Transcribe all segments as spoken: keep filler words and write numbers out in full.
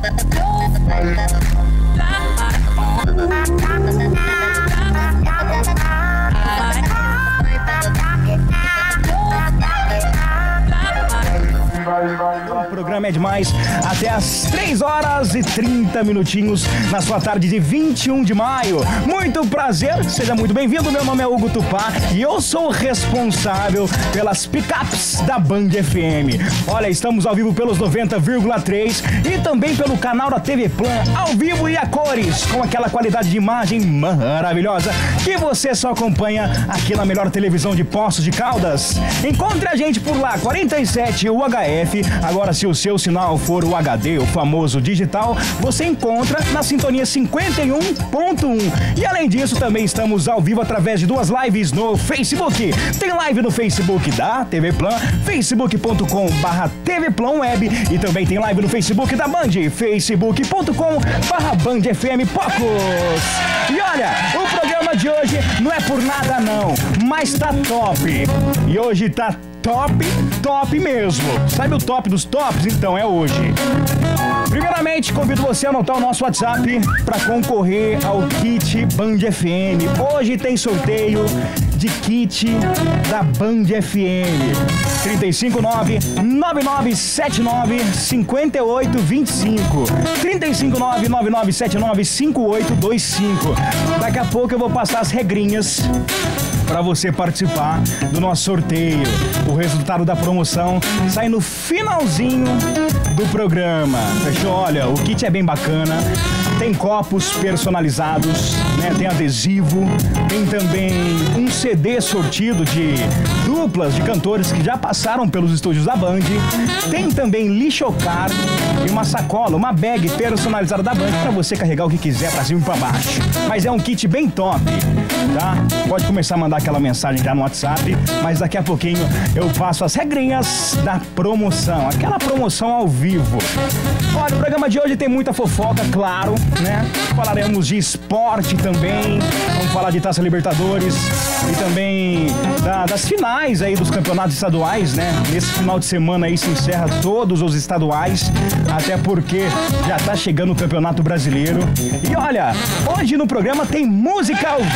O programa é demais, até as três horas e trinta minutinhos na sua tarde de vinte e um de maio. Muito prazer, seja muito bem-vindo. Meu nome é Hugo Tupá e eu sou o responsável pelas picapes da Band F M. Olha, estamos ao vivo pelos noventa vírgula três e também pelo canal da T V Plan, ao vivo e a cores, com aquela qualidade de imagem maravilhosa que você só acompanha aqui na melhor televisão de Poços de Caldas. Encontre a gente por lá, quarenta e sete U H F. Agora, se o seu sinal for o H D, o famoso digital, você encontra na sintonia cinquenta e um ponto um. E além disso, também estamos ao vivo através de duas lives no Facebook. Tem live no Facebook da T V Plan, facebook ponto com barra T V Plan Web, e também tem live no Facebook da Band, facebook ponto com barra Band F M Pocos. E olha, o programa de hoje não é por nada não, mas tá top. E hoje tá top, top mesmo. Sabe o top dos tops? Então é hoje. Primeiramente, convido você a anotar o nosso WhatsApp para concorrer ao kit Band F M. Hoje tem sorteio de kit da Band F M. trinta e cinco nove, nove nove sete nove, cinco oito dois cinco. trinta e cinco nove, nove nove sete nove, cinco oito dois cinco. Daqui a pouco eu vou passar as regrinhas para você participar do nosso sorteio. O resultado da promoção sai no finalzinho do programa. Fechou? Olha, o kit é bem bacana. Tem copos personalizados, né? Tem adesivo, tem também um C D sortido de duplas de cantores que já passaram pelos estúdios da Band. Tem também lixocar e uma sacola, uma bag personalizada da Band para você carregar o que quiser pra cima e pra baixo. Mas é um kit bem top, tá? Pode começar a mandar aquela mensagem já no WhatsApp, mas daqui a pouquinho eu passo as regrinhas da promoção, aquela promoção ao vivo. Olha, o programa de hoje tem muita fofoca, claro, né? Falaremos de esporte também, vamos falar de Taça Libertadores e também da, das finais aí dos campeonatos estaduais, né? Nesse final de semana aí se encerra todos os estaduais, até porque já tá chegando o Campeonato Brasileiro. E olha, hoje no programa tem música ao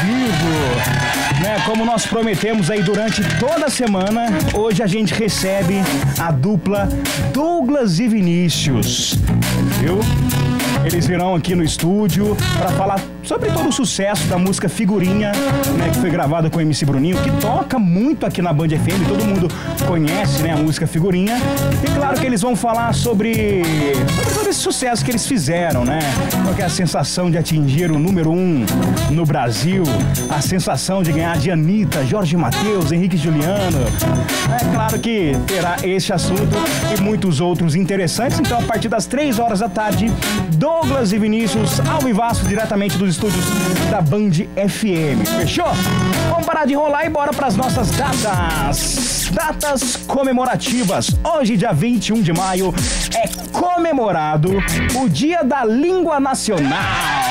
vivo, né? Como nós prometemos aí durante toda a semana, hoje a gente recebe a dupla Douglas e Vinícius, viu? Eles virão aqui no estúdio para falar sobre todo o sucesso da música Figurinha, né, que foi gravada com o M C Bruninho, que toca muito aqui na Band F M, todo mundo conhece, né, a música Figurinha. E claro que eles vão falar sobre, sobre todo esse sucesso que eles fizeram, né? Qual que é a sensação de atingir o número um no Brasil, a sensação de ganhar de Anitta, Jorge Mateus, Henrique e Juliano. É claro que terá esse assunto e muitos outros interessantes. Então, a partir das três horas da tarde, Douglas e Vinícius ao vivaço diretamente dos estúdios da Band F M. Fechou? Vamos parar de enrolar e bora para as nossas datas. Datas comemorativas. Hoje, dia vinte e um de maio, é comemorado o Dia da Língua Nacional.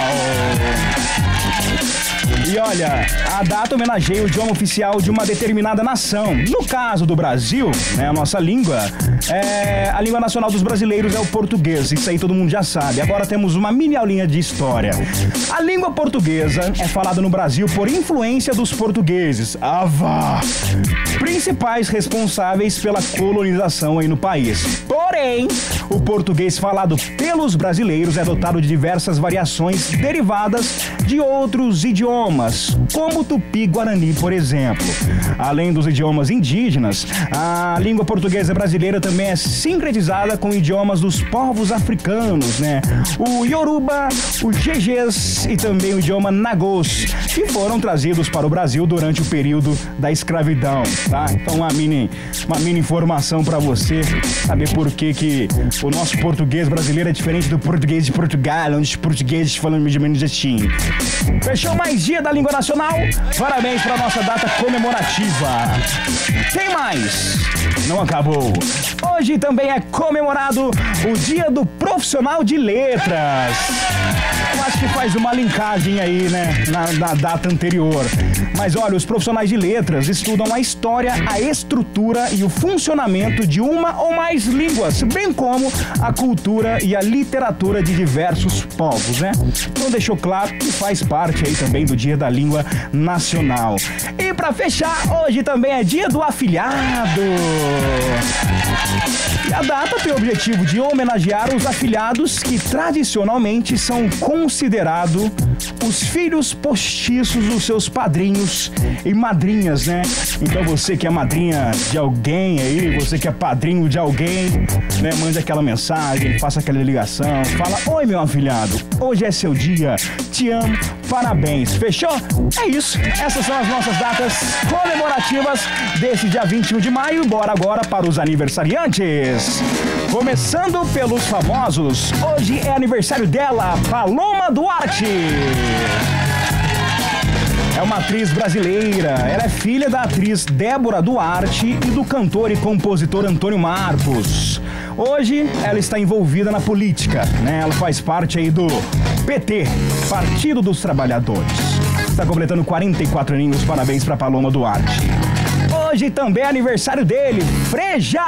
E olha, a data homenageia o idioma oficial de uma determinada nação. No caso do Brasil, né, a nossa língua, é, a língua nacional dos brasileiros é o português. Isso aí todo mundo já sabe. Agora temos uma mini aulinha de história. A língua portuguesa é falada no Brasil por influência dos portugueses. Ah, vá! Principais responsáveis pela colonização aí no país. Porém, o português falado pelos brasileiros é dotado de diversas variações derivadas de outros idiomas, como o tupi-guarani, por exemplo. Além dos idiomas indígenas, a língua portuguesa brasileira também é sincretizada com idiomas dos povos africanos, né? O Yoruba, o Gegés e também o idioma Nagôs, que foram trazidos para o Brasil durante o período da escravidão, tá? Então, uma mini, uma mini informação para você saber por que que o nosso português brasileiro é diferente do português de Portugal, onde os portugueses falam mais ou menos assim. Fechou mais Dia da Língua Nacional? Parabéns para nossa data comemorativa. Tem mais? Não acabou. Hoje também é comemorado o Dia do Profissional de Letras. Eu acho que faz uma linkagem aí, né, na, na data anterior. Mas olha, os profissionais de letras estudam a história, a estrutura e o funcionamento de uma ou mais línguas, bem como a cultura e a literatura de diversos povos, né? Então deixou claro que faz parte aí também do Dia da Língua Nacional. E pra fechar, hoje também é Dia do Afilhado. E a data tem o objetivo de homenagear os afilhados que tradicionalmente são considerados os filhos postiços dos seus padrinhos e madrinhas, né? Então você que é madrinha de alguém aí, você que é padrinho de alguém, né? Mande aquela mensagem, faça aquela ligação, fala: oi, meu afilhado, hoje é seu dia, te amo, parabéns, fechou? É isso, essas são as nossas datas comemorativas desse dia vinte e um de maio. Bora agora para os aniversariantes. Começando pelos famosos, hoje é aniversário dela, Paloma Duarte. É uma atriz brasileira, ela é filha da atriz Débora Duarte e do cantor e compositor Antônio Marcos. Hoje ela está envolvida na política, né? Ela faz parte aí do P T, Partido dos Trabalhadores. Está completando quarenta e quatro aninhos, parabéns para Paloma Duarte. Hoje também é aniversário dele, Frejá.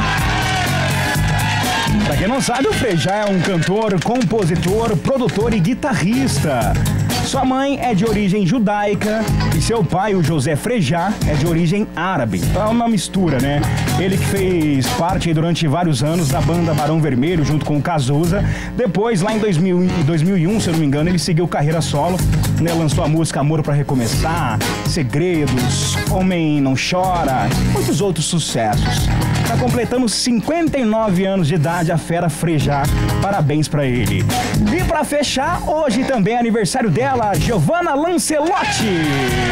Pra quem não sabe, o Frejá é um cantor, compositor, produtor e guitarrista. Sua mãe é de origem judaica e seu pai, o José Frejá, é de origem árabe. Então é uma mistura, né? Ele que fez parte durante vários anos da banda Barão Vermelho junto com o Cazuza. Depois, lá em dois mil e um, se eu não me engano, ele seguiu carreira solo, né? Lançou a música Amor Pra Recomeçar, Segredos, Homem Não Chora, muitos outros sucessos. Tá completando cinquenta e nove anos de idade a fera Frejá. Parabéns pra ele. E pra fechar, hoje também é aniversário dela, Giovanna Lancelotti.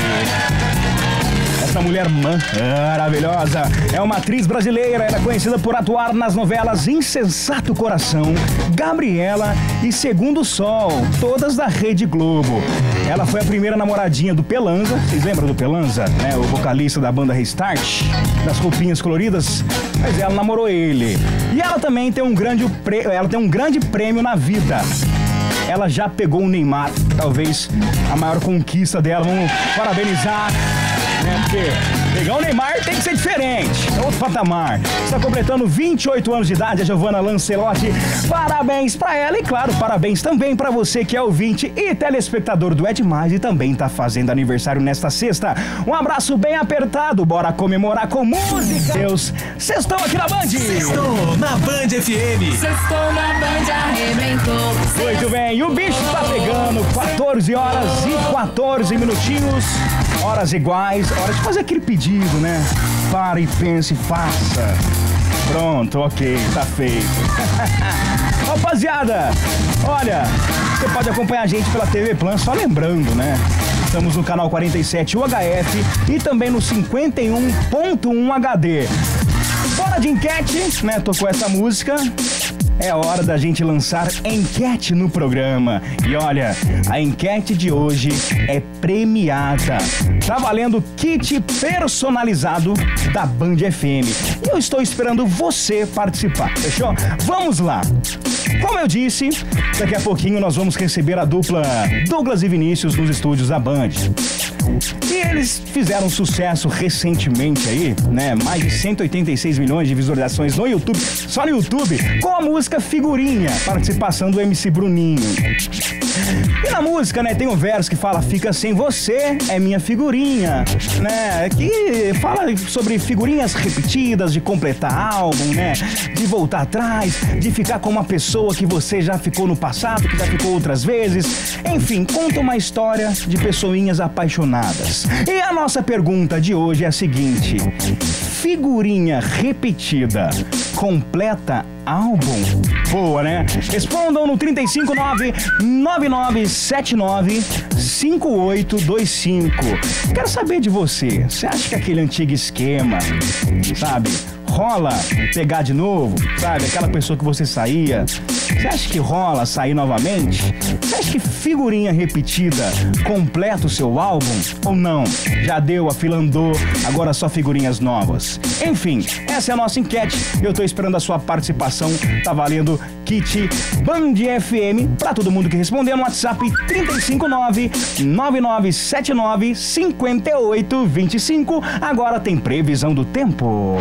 Essa mulher maravilhosa é uma atriz brasileira. Ela é conhecida por atuar nas novelas Insensato Coração, Gabriela e Segundo Sol, todas da Rede Globo. Ela foi a primeira namoradinha do Pelanza. Vocês lembram do Pelanza, né? O vocalista da banda Restart, das roupinhas coloridas. Mas ela namorou ele. E ela também tem um grande, pre... ela tem um grande prêmio na vida. Ela já pegou o Neymar, talvez a maior conquista dela. Vamos parabenizar, né? Porque pegar o Neymar tem que ser diferente, é outro patamar. Está completando vinte e oito anos de idade a Giovanna Lancelotti. Parabéns pra ela e, claro, parabéns também pra você que é ouvinte e telespectador do É Demais e também tá fazendo aniversário nesta sexta. Um abraço bem apertado, bora comemorar com música. Deus, sextou aqui na Band. Sextou na Band F M. Sextou na Band, arrebentou. Muito bem, e o bicho tá pegando quatorze horas e quatorze minutinhos. Horas iguais, hora de fazer aquele pedido, né? Para e pense e faça. Pronto, ok, tá feito. Rapaziada, olha, você pode acompanhar a gente pela T V Plan, só lembrando, né? Estamos no canal quarenta e sete U H F e também no cinquenta e um ponto um H D. Bora de enquete, né? Tocou essa música. É hora da gente lançar enquete no programa. E olha, a enquete de hoje é premiada. Tá valendo kit personalizado da Band F M. E eu estou esperando você participar, fechou? Vamos lá! Como eu disse, daqui a pouquinho nós vamos receber a dupla Douglas e Vinícius nos estúdios da Band. E eles fizeram sucesso recentemente aí, né? Mais de cento e oitenta e seis milhões de visualizações no YouTube, só no YouTube, com a música Figurinha, participação do M C Bruninho. E na música, né, tem um verso que fala: fica sem você, é minha figurinha, né? Que fala sobre figurinhas repetidas, de completar álbum, né? De voltar atrás, de ficar com uma pessoa que você já ficou no passado, que já ficou outras vezes. Enfim, conta uma história de pessoinhas apaixonadas. E a nossa pergunta de hoje é a seguinte: figurinha repetida completa álbum? Boa, né? Respondam no trinta e cinco nove nove nove sete nove cinco oito dois cinco. Quero saber de você. Você acha que aquele antigo esquema, sabe, rola pegar de novo, sabe? Aquela pessoa que você saía, Você acha que rola sair novamente? Você acha que figurinha repetida completa o seu álbum? Ou não? Já deu, a fila andou, agora só figurinhas novas. Enfim, essa é a nossa enquete. Eu tô esperando a sua participação. Tá valendo kit Band F M pra todo mundo que responder no WhatsApp três cinco nove, nove nove sete nove, cinco oito dois cinco. Agora tem previsão do tempo.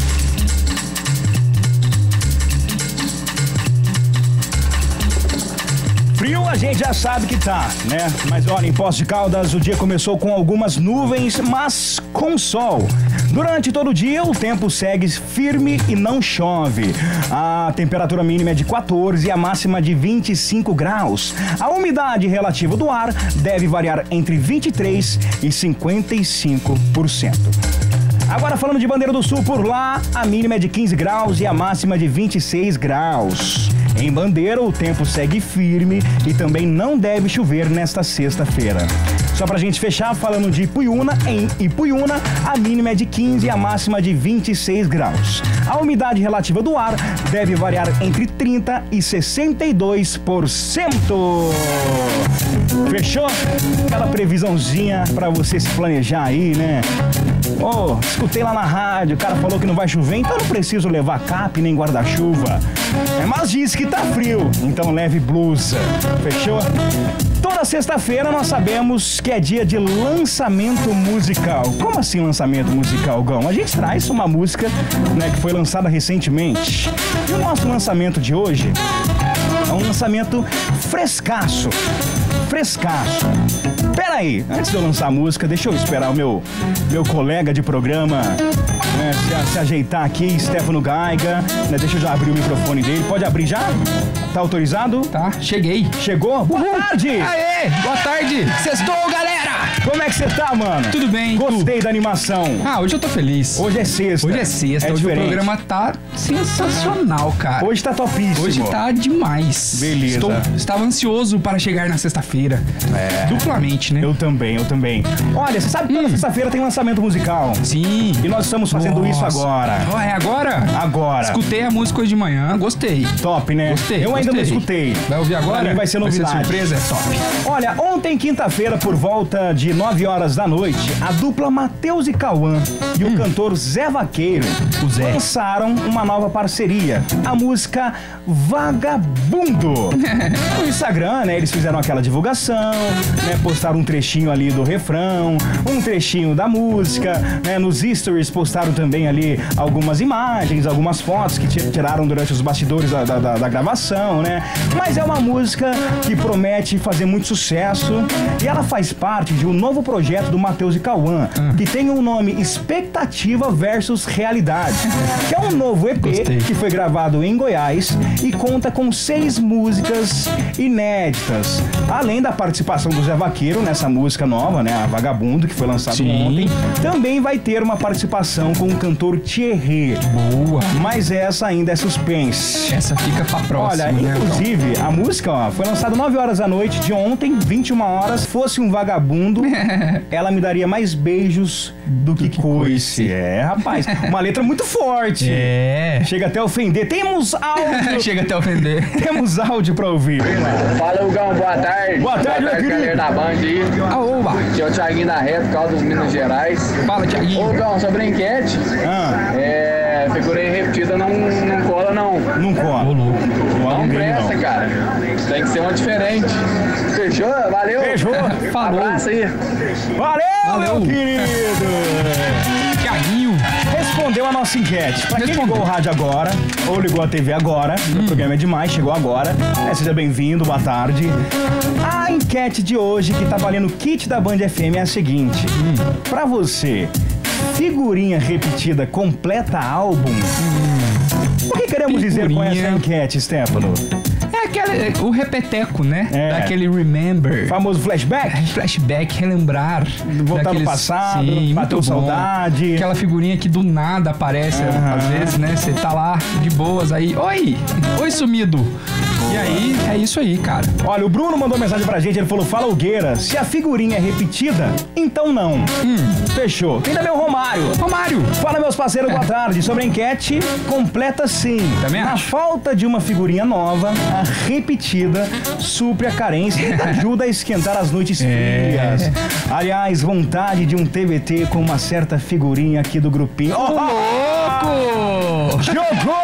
Frio a gente já sabe que tá, né? Mas olha, em Poços de Caldas o dia começou com algumas nuvens, mas com sol. Durante todo o dia o tempo segue firme e não chove. A temperatura mínima é de quatorze e a máxima de vinte e cinco graus. A umidade relativa do ar deve variar entre vinte e três e cinquenta e cinco por cento. Agora falando de Bandeira do Sul, por lá a mínima é de quinze graus e a máxima de vinte e seis graus. Em Bandeira, o tempo segue firme e também não deve chover nesta sexta-feira. Só pra gente fechar, falando de Ipuiuna, em Ipuiuna, a mínima é de quinze e a máxima de vinte e seis graus. A umidade relativa do ar deve variar entre trinta e sessenta e dois por cento. Fechou? Aquela previsãozinha pra você se planejar aí, né? Oh, escutei lá na rádio, o cara falou que não vai chover, então não preciso levar cap nem guarda-chuva. É, mas diz que tá frio, então leve blusa. Fechou? Toda sexta-feira nós sabemos que é dia de lançamento musical. Como assim lançamento musical, Gão? A gente traz uma música, né, que foi lançada recentemente. E o nosso lançamento de hoje é um lançamento frescaço. Frescaço. Pera aí, antes de eu lançar a música, deixa eu esperar o meu, meu colega de programa, né, se, se ajeitar aqui, Stefano Gaiga, né, deixa eu já abrir o microfone dele. Pode abrir já? Tá autorizado? Tá, cheguei. Chegou? Boa Uhul. tarde! Aê, boa tarde! Sextou, galera! Como é que você tá, mano? Tudo bem, Gostei tu? da animação. Ah, hoje eu tô feliz. Hoje é sexta. Hoje é sexta, é hoje diferente. o programa tá sensacional, cara. Hoje tá topíssimo. Hoje tá demais. Beleza. Estou, estava ansioso para chegar na sexta-feira. É. Duplamente, né? Eu também, eu também. Olha, você sabe que toda Hum. sexta-feira tem lançamento musical. Sim. E nós estamos fazendo Nossa. isso agora. Oh, é agora? Agora. Escutei a música hoje de manhã, gostei. Top, né? Gostei. Eu ainda gostei. não escutei. Vai ouvir agora? Pra mim vai ser novidade. Vai ser surpresa, é top. Olha, ontem, quinta-feira, por volta de nove horas da noite, a dupla Matheus e Cauã e o Hum. cantor Zé Vaqueiro O Zé. lançaram uma nova parceria, a música Vagabundo. No Instagram, né, eles fizeram aquela divulgação, né, postaram um trechinho ali do refrão, um trechinho da música, né, nos stories postaram também ali algumas imagens, algumas fotos que tiraram durante os bastidores da, da, da gravação, né? Mas é uma música que promete fazer muito sucesso e ela faz parte de um novo projeto do Matheus e Cauã, que tem o nome Expectativa versus Realidade, que é um novo E P Gostei. que foi gravado em Goiás e conta com seis músicas inéditas, além da participação do Zé Vaqueiro nessa música nova, né, a Vagabundo, que foi lançado Sim. ontem. Também vai ter uma participação com o cantor Thierry. Boa. Mas essa ainda é suspense. Essa fica pra próxima, Olha, né? inclusive, a música, ó, foi lançada nove horas da noite de ontem, vinte e uma horas. Fosse um vagabundo, ela me daria mais beijos do que, que coice. coice. É, rapaz, uma letra muito forte. É. Chega até a ofender. Temos áudio. Chega até a ofender. Temos áudio pra ouvir. Vem lá. Fala, Hugão, boa tarde. Boa tarde, meu querido. galera da Band aí. Aoba. Aqui é o Thiaguinho da Rap, Caldas, Minas Gerais. Fala, Ô, Thiaguinho. Hugão, sobre a enquete, Ah, é, figurinha repetida não, não cola, não. não Ô, cola. louco. Não Não ninguém, presta, não. cara. Tem que ser uma diferente. Fechou? Valeu. Fechou. Falou. Abraço aí. Valeu, Valeu. meu querido. Thiaguinho. Respondeu a nossa enquete. Pra quem Respondeu. ligou o rádio agora, ou ligou a T V agora, o programa é demais, chegou agora. É, seja bem-vindo, boa tarde. A enquete de hoje, que tá valendo o kit da Band F M, é a seguinte. Pra você, figurinha repetida completa álbum? O que queremos dizer com essa Figurinha. enquete, Stefano? É aquele, o repeteco, né? É. Daquele remember. Famoso flashback? Flashback, relembrar. Voltar no daqueles- passado, Sim, bateu muito bom. saudade. Aquela figurinha que do nada aparece, Aham. às vezes, né? Você tá lá de boas aí. Oi! Oi, sumido! E E aí, é isso aí, cara. Olha, o Bruno mandou mensagem pra gente, ele falou, fala Hugueira, se a figurinha é repetida, então não. Hum. Fechou. Tem também o Romário. Romário. Fala, meus parceiros, boa tarde. Sobre a enquete, completa sim. Também Na acho. falta de uma figurinha nova, a repetida supre a carência e ajuda a esquentar as noites É. frias. Aliás, vontade de um T B T com uma certa figurinha aqui do grupinho. Oh, Louco! jogou!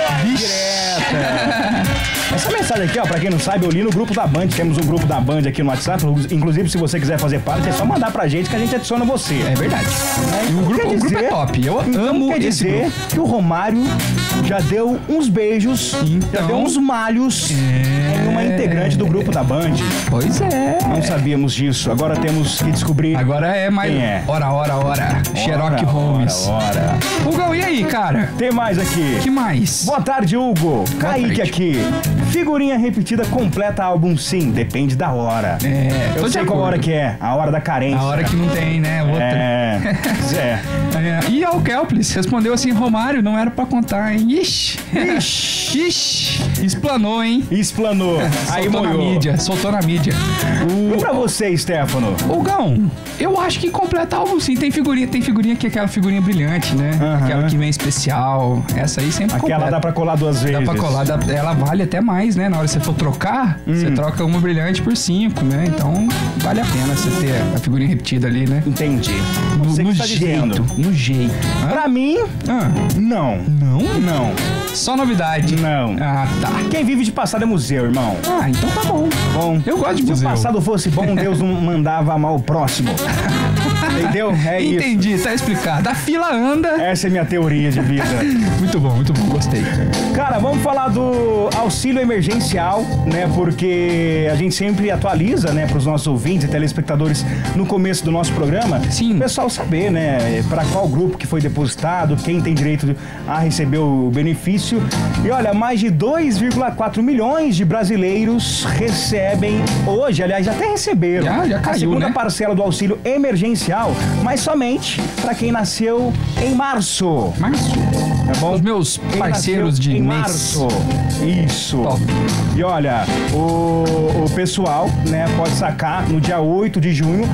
Direta! Essa mensagem aqui, ó, pra quem não sabe, eu li no grupo da Band. Temos um grupo da Band aqui no WhatsApp. Inclusive, se você quiser fazer parte, é só mandar pra gente que a gente adiciona você. É verdade. É, E o grupo, quer o grupo é dizer- top. Eu Então amo quer esse dizer grupo. que o Romário já deu uns beijos, já Então- deu uns malhos É. em uma integrante do grupo da Band. Pois é. Não sabíamos disso. Agora temos que descobrir. Agora é mais... Quem é? Ora, ora, ora. Sherlock Ora, Holmes. Ora, ora. Hugão, e aí, cara? Tem mais aqui. Que mais? Boa tarde, Hugo. Kaique tarde. aqui. Figurinha repetida completa álbum, sim. Depende da hora. É, Eu tô de sei qual acordo. hora que é. A hora da carência. A hora que não tem, né? Outra. É. é. É. E o Kelplis respondeu assim, Romário, não era pra contar, hein? Ixi. Ixi. Ixi. Explanou, hein? Explanou. Aí Soltou na molhou. mídia, soltou na mídia. E pra você, Stefano? Hugão, eu acho que completa álbum sim. Tem figurinha, tem figurinha que é aquela figurinha brilhante, né? Aham. Aquela que vem especial. Essa aí sempre Aquela completa. dá pra colar duas vezes. Dá pra colar, dá- ela vale até mais, né? Na hora que você for trocar, você Hum. troca uma brilhante por cinco, né? Então, vale a pena você ter a figurinha repetida ali, né? Entendi. No, Você que no tá jeito, dizendo. no jeito. Hã? Pra mim, Ah, não. não? Não. Só novidade. Não. Ah, tá. Quem vive de passado é museu, irmão. Ah, então tá bom. Bom, Eu gosto de se museu. o passado fosse bom, Deus não mandava amar o próximo. Entendeu? É isso. Entendi, tá explicado. A fila anda. Essa é minha teoria de vida. Muito bom, muito bom, gostei. Cara, vamos falar do auxílio emergencial, né? Porque a gente sempre atualiza, né, para os nossos ouvintes e telespectadores no começo do nosso programa. Sim. O pessoal saber, né, para qual grupo que foi depositado, quem tem direito a receber o benefício. E olha, mais de dois vírgula quatro milhões de brasileiros recebem hoje, aliás, já até receberam Já, já a caiu, segunda né? parcela do auxílio emergencial, mas somente para quem nasceu em março. Março. Tá bom? Os meus Quem parceiros nasceu de em mês. março. Isso. Top. E olha, o, o pessoal, né, pode sacar no dia oito de junho,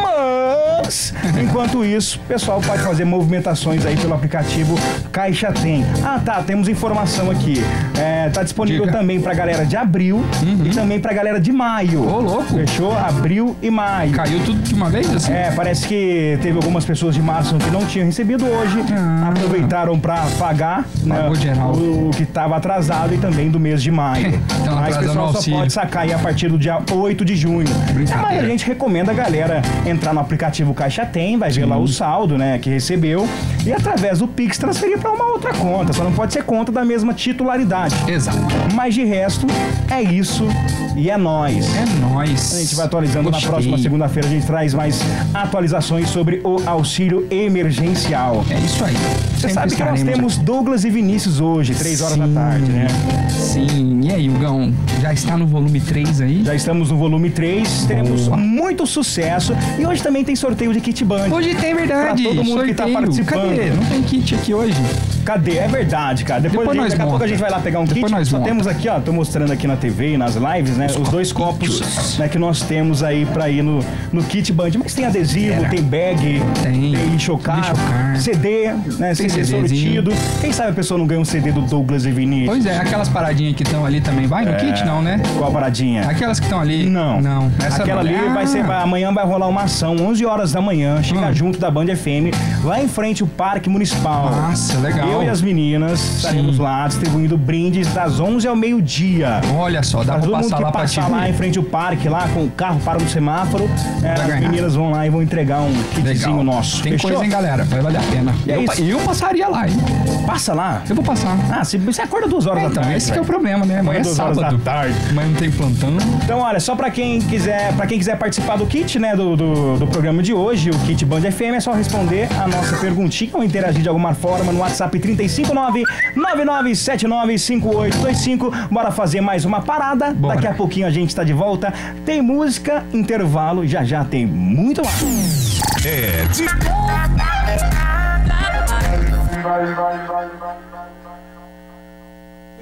mas enquanto isso, o pessoal pode fazer movimentações aí pelo aplicativo Caixa Tem. Ah, tá, temos informação aqui. É, tá disponível Diga. também pra galera de abril e também pra galera de maio. Ô, louco. Fechou? Abril e maio. Caiu tudo de uma vez, assim? É, parece que teve algumas pessoas de março que não tinham recebido hoje, Ah. aproveitaram pra pagar, né, Pagou geral. o, o que estava atrasado e também do mês de maio. Tão Mas o atrasando pessoal o só auxílio. pode sacar aí a partir do dia oito de junho. Brincadeira. Mas a gente recomenda a galera entrar no aplicativo Caixa Tem, vai ver lá o saldo, né, que recebeu e através do Pix transferir pra uma outra conta, só não pode ser conta da mesma titularidade. Exato. Mas de resto, é isso e é nóis. É nóis. A gente vai atualizando Gostei. na próxima segunda-feira. A gente traz mais atualizações sobre o auxílio emergencial. É isso aí. Você Sempre sabe que nós estaremos temos Douglas e Vinícius hoje, três horas da Sim. tarde, né? Sim. E aí, Hugão? Já está no volume três aí? Já estamos no volume três, teremos Boa. muito sucesso. E hoje também tem sorteio de kit band. Hoje tem verdade. Pra todo mundo que tá sorteio. participando. Cadê? Não tem kit aqui hoje. Cadê? É verdade, cara. Depois, Depois a gente- nós daqui a pouco monta. a gente vai lá pegar um Depois kit. nós Só monta. temos aqui, ó, tô mostrando aqui na T V e nas lives, né? Os, dois copos, né, que nós temos aí pra ir no, no kit band. Mas tem adesivo, Era. tem bag, Tem. lixocar, Lixocar. C D, né? C D CDzinho. sortido. Quem sabe a pessoa não ganha um C D do Douglas e Vinícius? Pois é, aquelas paradinhas que estão ali também vai no kit, não, né? Qual a paradinha? Aquelas que estão ali. Não. Não. Essa Aquela não. ali Ah, vai ser. vai- Amanhã vai rolar uma ação, onze horas da manhã. Chega Hum. junto da Band F M, lá em frente o Parque Municipal. Nossa, legal. Eu e as meninas estaremos Sim. lá distribuindo brindes das onze ao meio-dia. Olha só, dá Pra pra todo mundo passar que lá pra te passar lá em ver. frente ao parque, lá com o carro para no semáforo, é, as ganhar. meninas vão lá e vão entregar um kitzinho Legal. nosso. Tem Fechou? coisa, hein, galera? Vai valer a pena. E é eu, isso. eu passaria lá, hein? Passa lá. Eu vou passar. Ah, se- você acorda duas horas É, da então, tarde. esse que é o velho. problema, né? Amanhã é duas horas sábado. da tarde. Amanhã não tem plantão. Então, olha, só pra quem quiser, para quem quiser participar do kit, né, do, do, do programa de hoje, o Kit Band F M, é só responder a nossa perguntinha ou interagir de alguma forma no WhatsApp três cinco nove, nove nove sete nove, cinco oito dois cinco. Bora fazer mais uma parada. Bora. Daqui a pouquinho a gente tá de volta. Tem música, intervalo, já já tem muito mais. É de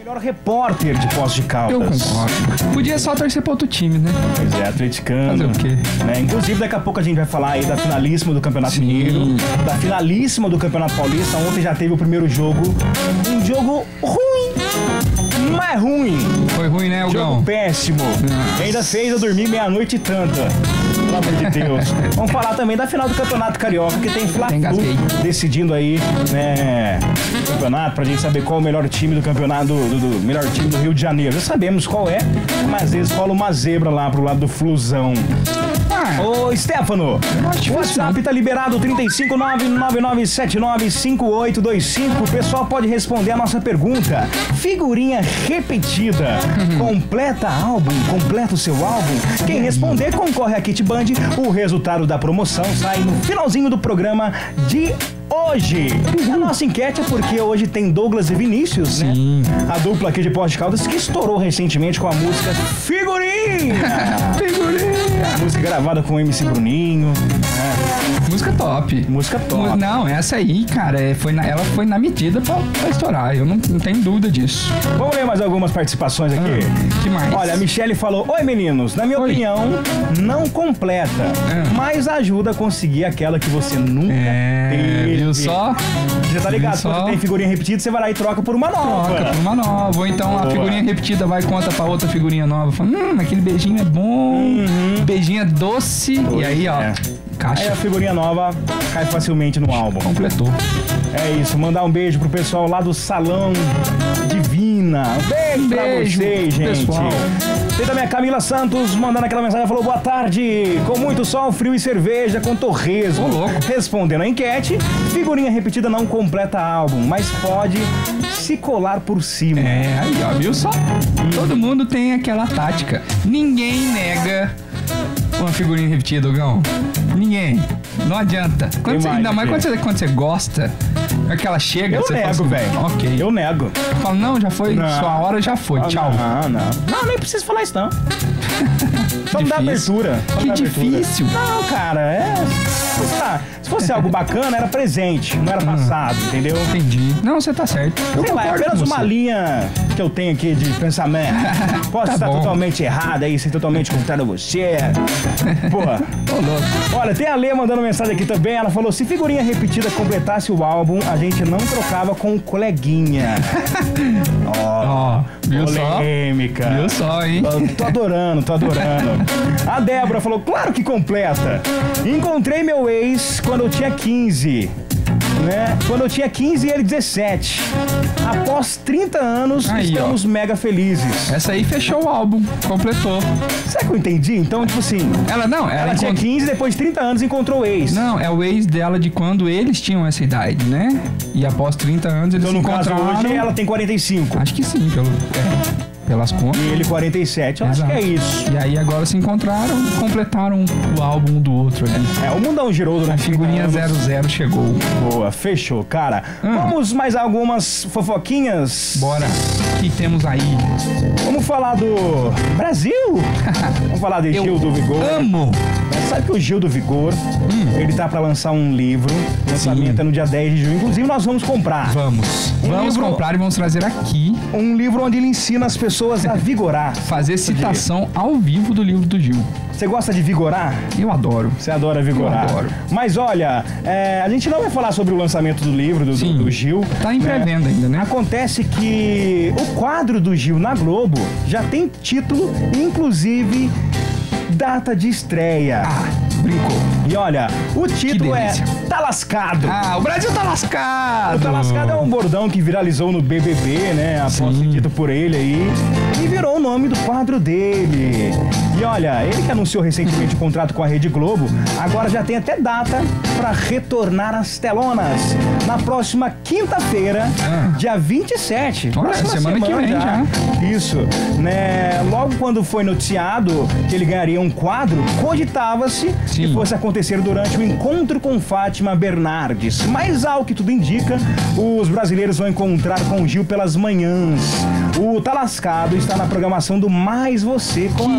Melhor repórter de Poços de Caldas. Eu concordo. Podia só torcer pra outro time, né? Pois é, atleticano. Fazer o quê? Né? Inclusive, daqui a pouco a gente vai falar aí da finalíssima do Campeonato Sim. Mineiro, da finalíssima do Campeonato Paulista. Ontem já teve o primeiro jogo. Um jogo ruim, mas ruim. Foi ruim, né, Jogo Elgão? péssimo. Nossa. Ainda fez eu dormir meia-noite e tanta. Pelo amor de Deus. Vamos falar também da final do Campeonato Carioca, que tem Fla-Flu Engasguei. decidindo aí, né, o campeonato, pra gente saber qual é o melhor time do campeonato, do, do, do melhor time do Rio de Janeiro. Já sabemos qual é, mas às vezes rola uma zebra lá pro lado do Flusão. Ah, Ô, Stefano, acho o WhatsApp tá liberado, trinta e cinco, nove nove nove sete nove cinco oito dois cinco. O pessoal pode responder a nossa pergunta. Figurinha repetida, completa álbum, completa o seu álbum? Quem responder concorre a Kit Band. O resultado da promoção sai no finalzinho do programa de hoje. A nossa enquete é porque hoje tem Douglas e Vinícius, né? A dupla aqui de Poços de Caldas que estourou recentemente com a música Figurinha. figurinha. Música gravada com o M C Bruninho. Né? Música top. Música top. Não, essa aí, cara, é- foi na- ela foi na medida pra, pra estourar. Eu não, não tenho dúvida disso. Vamos ler mais algumas participações aqui. Ah, que mais? Olha, a Michele falou: oi meninos, na minha Oi. opinião, não completa, Ah. mas ajuda a conseguir aquela que você nunca É, teve. viu só? Você tá ligado? Viu só? Quando tem figurinha repetida, você vai lá e troca por uma nova. Troca por uma nova. Ou então a Boa. figurinha repetida vai e conta pra outra figurinha nova. Fala, hum, aquele beijinho é bom. Beijinho é doce. E aí, ó, é. Aí caixa. a figurinha nova cai facilmente no álbum. Completou. É isso, mandar um beijo pro pessoal lá do Salão Divina. Um beijo, pra Beijo, vocês, gente. pessoal. Tem também a Camila Santos mandando aquela mensagem, falou: boa tarde, com muito sol, frio e cerveja, com torresmo. Ô, louco. Respondendo a enquete, figurinha repetida não completa álbum, mas pode se colar por cima. É, aí, ó, viu só? Todo mundo tem aquela tática. Ninguém nega uma figurinha repetida, Gão. Ninguém. Não adianta. Quando você- mais ainda mais aqui? quando você, quando você gosta, é que ela chega, Eu você fala nego, assim, velho. ok. Eu nego. Fala, não, já foi, Não. sua hora já foi, Ah, tchau. Não, não. Não, nem preciso falar isso, não. Vamos dar Difícil. abertura. Vamos Que dar abertura. difícil. Não, cara, é. Sei lá, se fosse algo bacana, era presente, não era passado, entendeu? Entendi. Não, você tá certo. Eu Sei lá, é concordo apenas com uma você. linha que eu tenho aqui de pensamento. Posso Tá estar bom. totalmente errado aí, ser totalmente contrário a você. Pô, Ô, louco. olha, tem a Lê mandando mensagem aqui também. Ela falou: se figurinha repetida completasse o álbum, a gente não trocava com o coleguinha. Ó, viu só? Polêmica. Viu só, hein? Tô, tô adorando, tô adorando. A Débora falou: claro que completa. Encontrei meu ex quando eu tinha quinze. Né? Quando eu tinha quinze e ele dezessete. Após trinta anos, Aí, estamos mega felizes. Essa aí fechou o álbum, completou. Será que eu entendi? Então, tipo assim, Ela não, ela, ela tinha encont- quinze e depois de trinta anos encontrou o ex. Não, é o ex dela de quando eles tinham essa idade, né? E após trinta anos eles Então, se no caso, encontraram. hoje ela tem quarenta e cinco. Acho que sim, pelo, é, pelas contas. E ele quarenta e sete. Eu acho que é Exato. isso. E aí agora se encontraram e completaram o álbum um do outro ali. É, o mundão girou durante Figurinha trinta anos. zero zero chegou. Boa, fechou, cara. Hum. Vamos mais algumas fofoquinhas? Bora. O que temos aí? Vamos falar do Brasil? Vamos falar de Gil do Vigor. Amo! Sabe que o Gil do Vigor, ele tá pra lançar um livro. O lançamento é no dia dez de junho. Inclusive, nós vamos comprar. Vamos. Um Vamos livro- comprar e vamos trazer aqui, Um livro onde ele ensina as pessoas a vigorar. fazer citação ao vivo do livro do Gil. Você gosta de vigorar? Eu adoro. Você adora vigorar. Eu adoro. Mas olha, é, a gente não vai falar sobre o lançamento do livro do, do- Sim. do Gil. Tá em né? pré-venda ainda, né? Acontece que o quadro do Gil na Globo já tem título, inclusive data de estreia. Ah, brincou. E olha, o título é delícia. Tá Lascado. Ah, o Brasil tá lascado! O Tá Lascado é um bordão que viralizou no B B B, né? Após Sim. ser dito por ele aí. E virou o nome do quadro dele. E olha, ele que anunciou recentemente o contrato com a Rede Globo, agora já tem até data para retornar às telonas. Na próxima quinta-feira, Ah. dia vinte e sete. Olha, Próxima semana que vem já. Isso. Né? Logo quando foi noticiado que ele ganharia um quadro, cogitava-se que Sim. fosse acontecer durante o encontro com Fátima Bernardes. Mas, ao que tudo indica, os brasileiros vão encontrar com o Gil pelas manhãs. O Tá Lascado está na programação do Mais Você com a Ana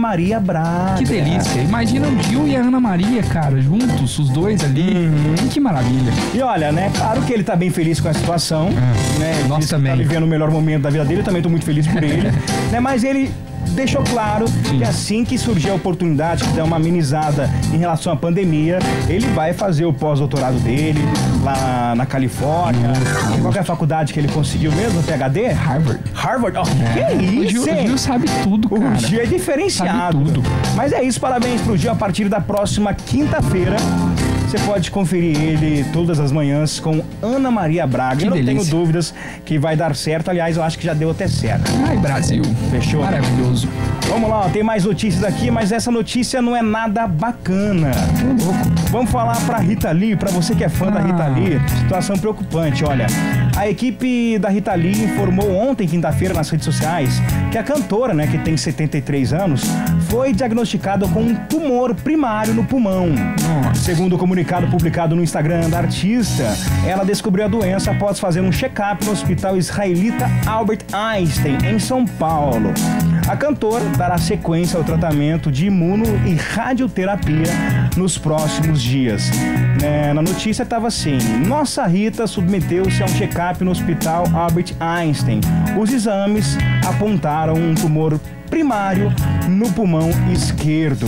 Maria Braga. Que delícia. Imagina o Gil e a Ana Maria, cara, juntos, os dois ali. Uhum. Que maravilha. E olha, né, claro que ele tá bem feliz com a situação. É. Né, Nós também. Tá vivendo o melhor momento da vida dele, eu também tô muito feliz por ele. Né, mas ele deixou claro Sim. que assim que surgir a oportunidade, que der uma amenizada em relação à pandemia, ele vai fazer o pós-doutorado dele lá na Califórnia. Em qualquer faculdade que ele conseguiu mesmo, P H D? Harvard. Harvard? Oh, é. Que isso, o Gil, o Gil sabe tudo, cara. O Gil é diferenciado. Sabe tudo. Mas é isso, parabéns pro Gil. A partir da próxima quinta-feira, você pode conferir ele todas as manhãs com Ana Maria Braga. Que eu não delícia. tenho dúvidas que vai dar certo. Aliás, eu acho que já deu até certo. Ai, Brasil. Fechou? Maravilhoso. Vamos lá, ó, tem mais notícias aqui, mas essa notícia não é nada bacana. Vamos falar pra Rita Lee, pra você que é fã ah. da Rita Lee, situação preocupante, olha. A equipe da Rita Lee informou ontem, quinta-feira, nas redes sociais, que a cantora, né, que tem setenta e três anos, foi diagnosticada com um tumor primário no pulmão. Nossa. Segundo o comunicado publicado no Instagram da artista, ela descobriu a doença após fazer um check-up no hospital israelita Albert Einstein, em São Paulo. A cantora dará sequência ao tratamento de imuno e radioterapia nos próximos dias. É, na notícia estava assim: nossa Rita submeteu-se a um check-up no hospital Albert Einstein. Os exames apontaram um tumor primário no pulmão esquerdo.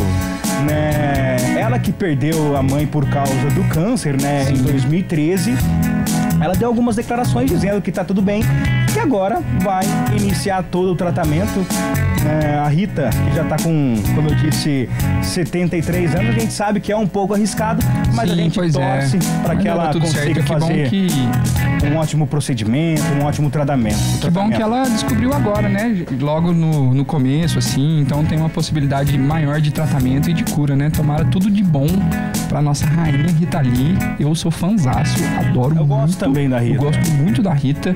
Né? Ela que perdeu a mãe por causa do câncer, né, em dois mil e treze, ela deu algumas declarações dizendo que tá tudo bem, que agora vai iniciar todo o tratamento. É, a Rita, que já tá com, como eu disse, setenta e três anos, a gente sabe que é um pouco arriscado, mas Sim, a gente torce é. para que ela consiga certo. fazer que... um ótimo procedimento, um ótimo tratamento. Que tratamento. bom que ela descobriu agora, né? Logo no, no começo, assim, então tem uma possibilidade maior de tratamento e de cura, né? Tomara tudo de bom pra nossa rainha Rita Lee. Eu sou fãzaço, adoro eu muito. Eu gosto também da Rita. Eu gosto muito da Rita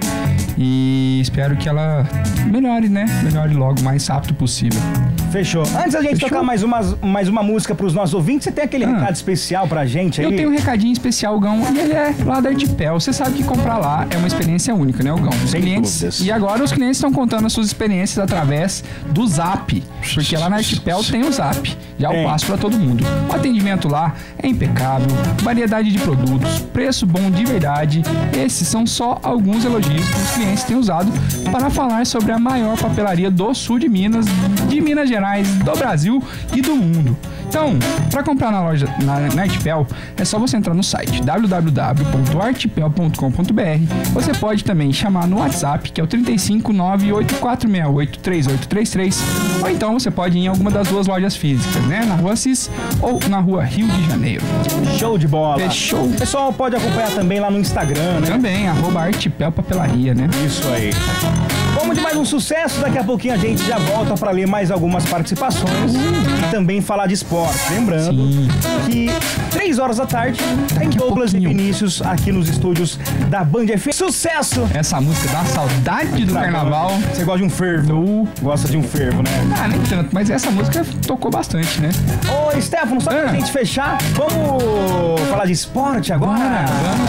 e espero que ela melhore, né? Melhore logo, mais rápido possível. Fechou. Antes da gente Fechou? tocar mais uma, mais uma música pros nossos ouvintes, você tem aquele ah. recado especial pra gente aí? Eu tenho um recadinho especial, Gão, e ele é lá da Artipel. Você sabe que comprar lá é uma experiência única, né, Gão? Os Sem clientes, dúvidas. E agora os clientes estão contando as suas experiências através do Zap, porque lá na Artipel tem o Zap. Já eu passo pra todo mundo. O atendimento lá é impecável, variedade de produtos, preço bom de verdade. Esses são só alguns elogios que os clientes têm usado para falar sobre a maior papelaria do sul de Minas, de Minas Gerais, do Brasil e do mundo. Então, para comprar na loja, na, na Artipel, é só você entrar no site w w w ponto artipel ponto com ponto b r. Você pode também chamar no WhatsApp, que é o trinta e cinco, nove oito quatro seis oito, três oito três três, ou então você pode ir em alguma das duas lojas físicas, né? Na Rua Assis ou na Rua Rio de Janeiro. Show de bola! Fechou! O pessoal pode acompanhar também lá no Instagram, né? Também, arroba Artipel Papelaria, né? Isso aí. Vamos de mais um sucesso, daqui a pouquinho a gente já volta para ler mais algumas participações uhum. e também falar de esporte. Lembrando Sim. que três horas da tarde tem Douglas e Vinícius aqui nos estúdios da Band F M. Sucesso! Essa música dá saudade do tá carnaval. Bom. Você gosta de um fervo? No... Gosta de um fervo, né? Ah, nem tanto, mas essa música tocou bastante, né? Ô, Stefano, só pra ah. gente fechar, vamos falar de esporte agora? Bora,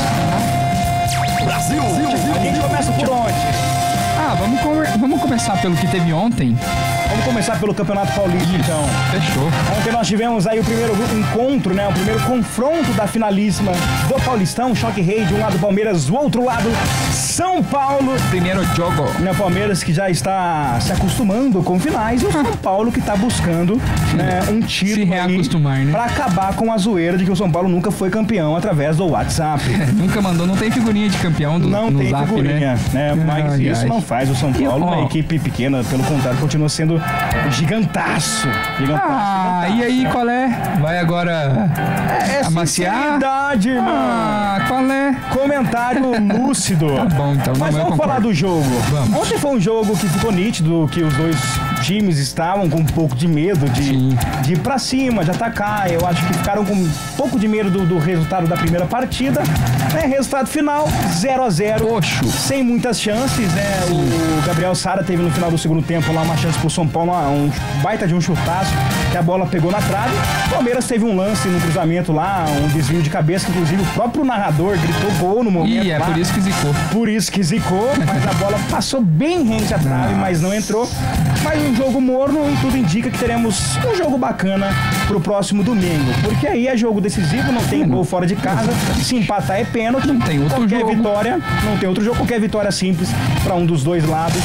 vamos. Brasil! A gente começa por onde? Ah, vamos, vamos começar pelo que teve ontem. Vamos começar pelo Campeonato Paulista, Isso, então. Fechou. Ontem nós tivemos aí o primeiro encontro, né? O primeiro confronto da finalíssima do Paulistão. Choque Rei, de um lado Palmeiras, do outro lado São Paulo. Primeiro jogo. O Palmeiras que já está se acostumando com finais. E o São Paulo que está buscando né, um título se reacostumar, aí, né? Pra acabar com a zoeira de que o São Paulo nunca foi campeão através do WhatsApp. Nunca mandou, não tem figurinha de campeão do Não no tem Zap, figurinha, né? né? Mas ai, isso ai. não faz o São Paulo uma equipe pequena, pelo contrário, continua sendo gigantaço. gigantaço ah, gigantaço. E aí, qual é? Vai agora é, é amaciar? Verdade, irmão. Ah, qual é? Comentário lúcido. Tá bom, então. Mas não, vamos falar do jogo. Vamos. Ontem foi um jogo que ficou nítido, que os dois times estavam com um pouco de medo de, de ir pra cima, de atacar. Eu acho que ficaram com um pouco de medo do, do resultado da primeira partida. Né? Resultado final, zero a zero. Poxa. Sem muitas chances, né? O Gabriel Sara teve no final do segundo tempo lá uma chance pro São Paulo, um baita de um chutaço, que a bola pegou na trave. O Palmeiras teve um lance no cruzamento lá, um desvio de cabeça, que inclusive o próprio narrador gritou gol no momento. Ih, é lá. por isso que zicou. Por isso que zicou, mas a bola passou bem rente à trave, mas não entrou. Mas um jogo morno e tudo indica que teremos um jogo bacana pro próximo domingo. Porque aí é jogo decisivo, não tem gol fora de casa. Se empatar é pênalti. Não tem outro qualquer jogo. vitória, não tem outro jogo. Qualquer vitória simples pra um dos dois lados.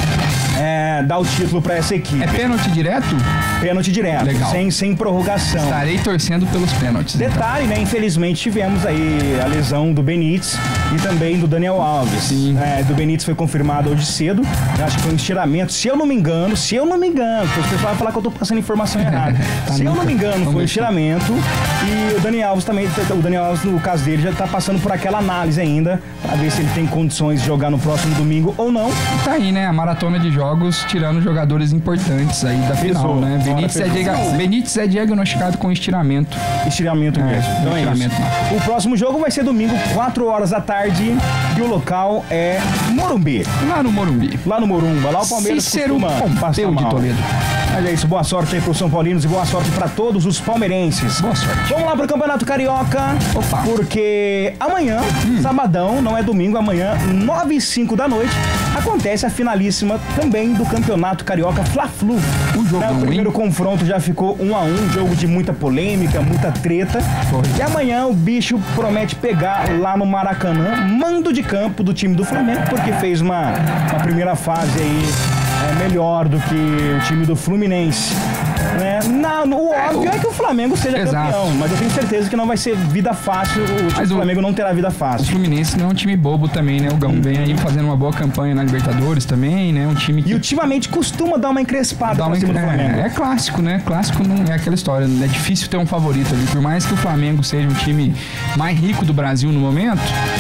É, dá o título pra essa equipe. É pênalti direto? Pênalti direto, Legal. sem, sem prorrogação. Estarei torcendo pelos pênaltis. Detalhe, né? Infelizmente tivemos aí a lesão do Benítez e também do Daniel Alves. Sim. É, do Benítez foi confirmado hoje cedo. Eu acho que foi um estiramento. Se eu não me engano, se eu não me engano, porque o pessoal vai falar que eu tô passando informação errada. Tá se eu nunca. não me engano, Vamos foi um ver. estiramento. E o Daniel Alves também, o Daniel Alves, no caso dele, já tá passando por aquela análise ainda, pra ver se ele tem condições de jogar no próximo domingo ou não. Tá aí, né? A maratona de jogos, tirando jogadores importantes aí da final, Pesou. né? Bora, Benítez é, pesou. diag... Benítez é diagnosticado com estiramento. Estiramento É, mesmo. Então é estiramento isso. O próximo jogo vai ser domingo, quatro horas da tarde. E o local é Morumbi. Lá no Morumbi. Lá no Morumba, lá o Palmeiras Cícero costuma passar Pompeu de mal. Toledo. Mas é isso, boa sorte aí pros São Paulinos e boa sorte pra todos os palmeirenses. Boa sorte. Vamos lá pro Campeonato Carioca. Opa. Porque amanhã, sabadão, não é domingo, amanhã, nove e cinco da noite, acontece a finalíssima também do Campeonato Carioca Fla-Flu. Um jogão, Né, o primeiro hein? confronto já ficou um a um, jogo de muita polêmica, muita treta. Foi. E amanhã o bicho promete pegar lá no Maracanã, mando de campo do time do Flamengo, porque fez uma, uma primeira fase aí é, melhor do que o time do Fluminense. Né? Na, no, o óbvio é que o Flamengo seja Exato. campeão, mas eu tenho certeza que não vai ser vida fácil, o time Mas do o- Flamengo não terá vida O fácil. Fluminense não é um time bobo também, né? O Gão vem aí fazendo uma boa campanha na Libertadores também, né? Um time que E ultimamente costuma dar uma encrespada dá pra uma... cima do Flamengo. é, é clássico, né? Clássico não é aquela história. É difícil ter um favorito ali. Por mais que o Flamengo seja um time mais rico do Brasil no momento,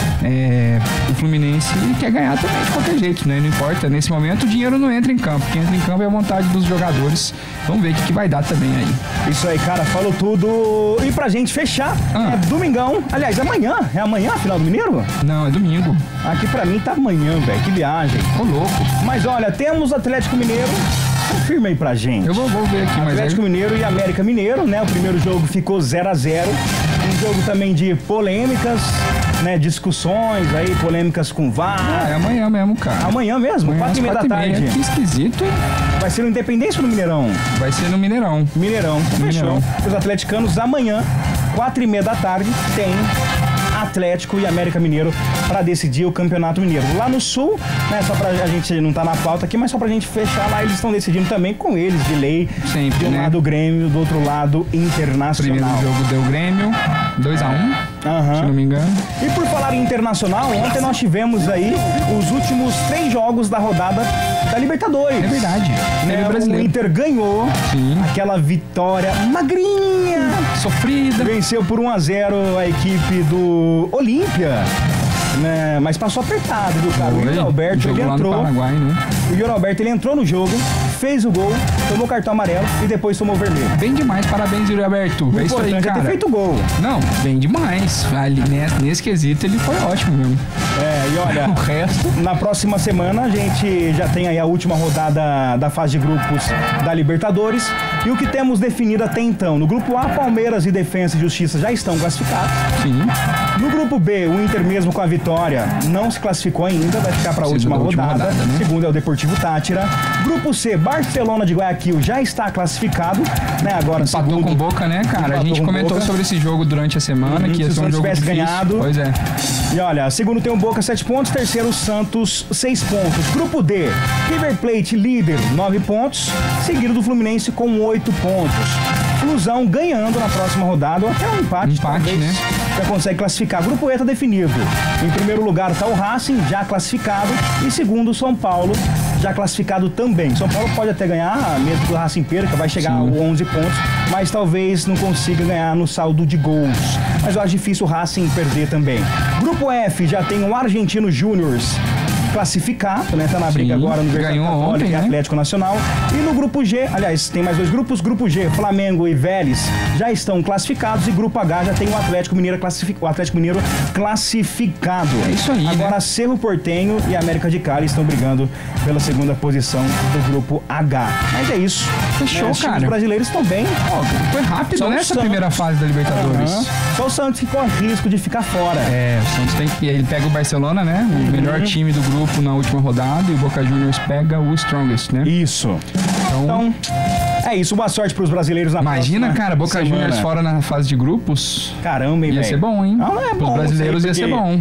é, o Fluminense quer ganhar também de qualquer jeito, né? Não importa. Nesse momento o dinheiro não entra em campo. Quem entra em campo é a vontade dos jogadores. Vamos ver o que, que vai dar também aí. Isso aí, cara, falou tudo. E pra gente fechar, Ah. é domingão. Aliás, é amanhã. É amanhã a final do Mineiro? Não, é domingo. Aqui pra mim tá amanhã, velho. Que viagem. Ô, louco. Mas olha, temos Atlético Mineiro. Confirma aí pra gente. Eu vou, vou ver aqui, mas Atlético é... Mineiro e América Mineiro, né? O primeiro jogo ficou zero a zero. Um jogo também de polêmicas, né? Discussões aí, polêmicas com V A Ah, R. é amanhã mesmo, cara. Amanhã mesmo, Amanhã quatro às e meia da quatro e meia. tarde. Que esquisito, hein? Vai ser no Independência ou no Mineirão? Vai ser no Mineirão. Mineirão, fechou. Mineirão. Os atleticanos amanhã, quatro e meia da tarde, tem Atlético e América Mineiro para decidir o Campeonato Mineiro. Lá no Sul, né, só pra a gente não tá na pauta aqui, mas só pra gente fechar lá, eles estão decidindo também com eles, de lei. Sempre, de um né? lado o Grêmio, do outro lado Internacional. Primeiro jogo deu Grêmio, dois a um, Aham. se não me engano. E por falar em internacional, ontem nós tivemos aí os últimos três jogos da rodada da Libertadores. É verdade. Né, Teve o brasileiro. Inter ganhou Sim. aquela vitória magrinha. Sofrida. Venceu por um a zero a equipe do Olímpia, né? Mas passou apertado, viu, cara? O Foi. Yuri Alberto, Jogou ele lá entrou. no Paraguai, né? O Yuri Alberto, ele entrou no jogo, fez o gol, tomou cartão amarelo e depois tomou vermelho. Bem demais, parabéns, Yuri Alberto. O É isso aí, importante é cara. ter feito gol. Não, bem demais. Ali, nesse, nesse quesito ele foi ótimo mesmo. É, e olha, O resto... na próxima semana a gente já tem aí a última rodada da fase de grupos da Libertadores. E o que temos definido até então? No grupo A, Palmeiras e Defensa e Justiça já estão classificados. Sim. No grupo B, o Inter mesmo com a vitória não se classificou ainda, vai ficar para a Precisa última da última rodada. rodada, né? Segundo é o Deportivo Tátira. Grupo C, Barcelona de Guayaquil já está classificado, né? Agora Empatou segundo, com Boca, né, cara? A Empatou gente com comentou Boca. sobre esse jogo durante a semana, Uhum, que ia se ser o um Santos jogo tivesse difícil. ganhado. Pois é. E olha, segundo tem o Boca, sete pontos. Terceiro, Santos, seis pontos. Grupo D, River Plate, líder, nove pontos. Seguido do Fluminense com oito pontos. Flusão ganhando na próxima rodada, ou até um empate, Empate, talvez, né? já consegue classificar. Grupo E tá definido. Em primeiro lugar está o Racing, já classificado. E segundo, o São Paulo, já classificado também. São Paulo pode até ganhar, mesmo que o Racing perca, vai chegar Sim. a onze pontos, mas talvez não consiga ganhar no saldo de gols. Mas eu acho difícil o Racing perder também. Grupo F já tem o Argentino Júnior classificado, né? Tá na briga Sim, agora no ganhou Católica ontem, e né? Atlético Nacional. E no grupo G, aliás, tem mais dois grupos. Grupo G, Flamengo e Vélez já estão classificados. E grupo H já tem o Atlético Mineiro, classific... o Atlético Mineiro classificado. É isso aí, Agora, né? Cerro Porteño e América de Cali estão brigando pela segunda posição do grupo H. Mas é isso. Fechou, Né? Os times cara. brasileiros estão bem. Ó, foi rápido, Só né, o essa Santos. primeira fase da Libertadores. Aham. Só o Santos que corre risco de ficar fora. É, o Santos tem que... Ele pega o Barcelona, né? Uhum. O melhor time do grupo na última rodada. E o Boca Juniors pega o Strongest, né? Isso. Então, é isso. Boa sorte pros brasileiros na Imagina, próxima cara, Boca semana. Juniors fora na fase de grupos. Caramba, hein, Ia velho? ser bom, hein? Não, é Pros bom, brasileiros sei, ia ser porque- bom.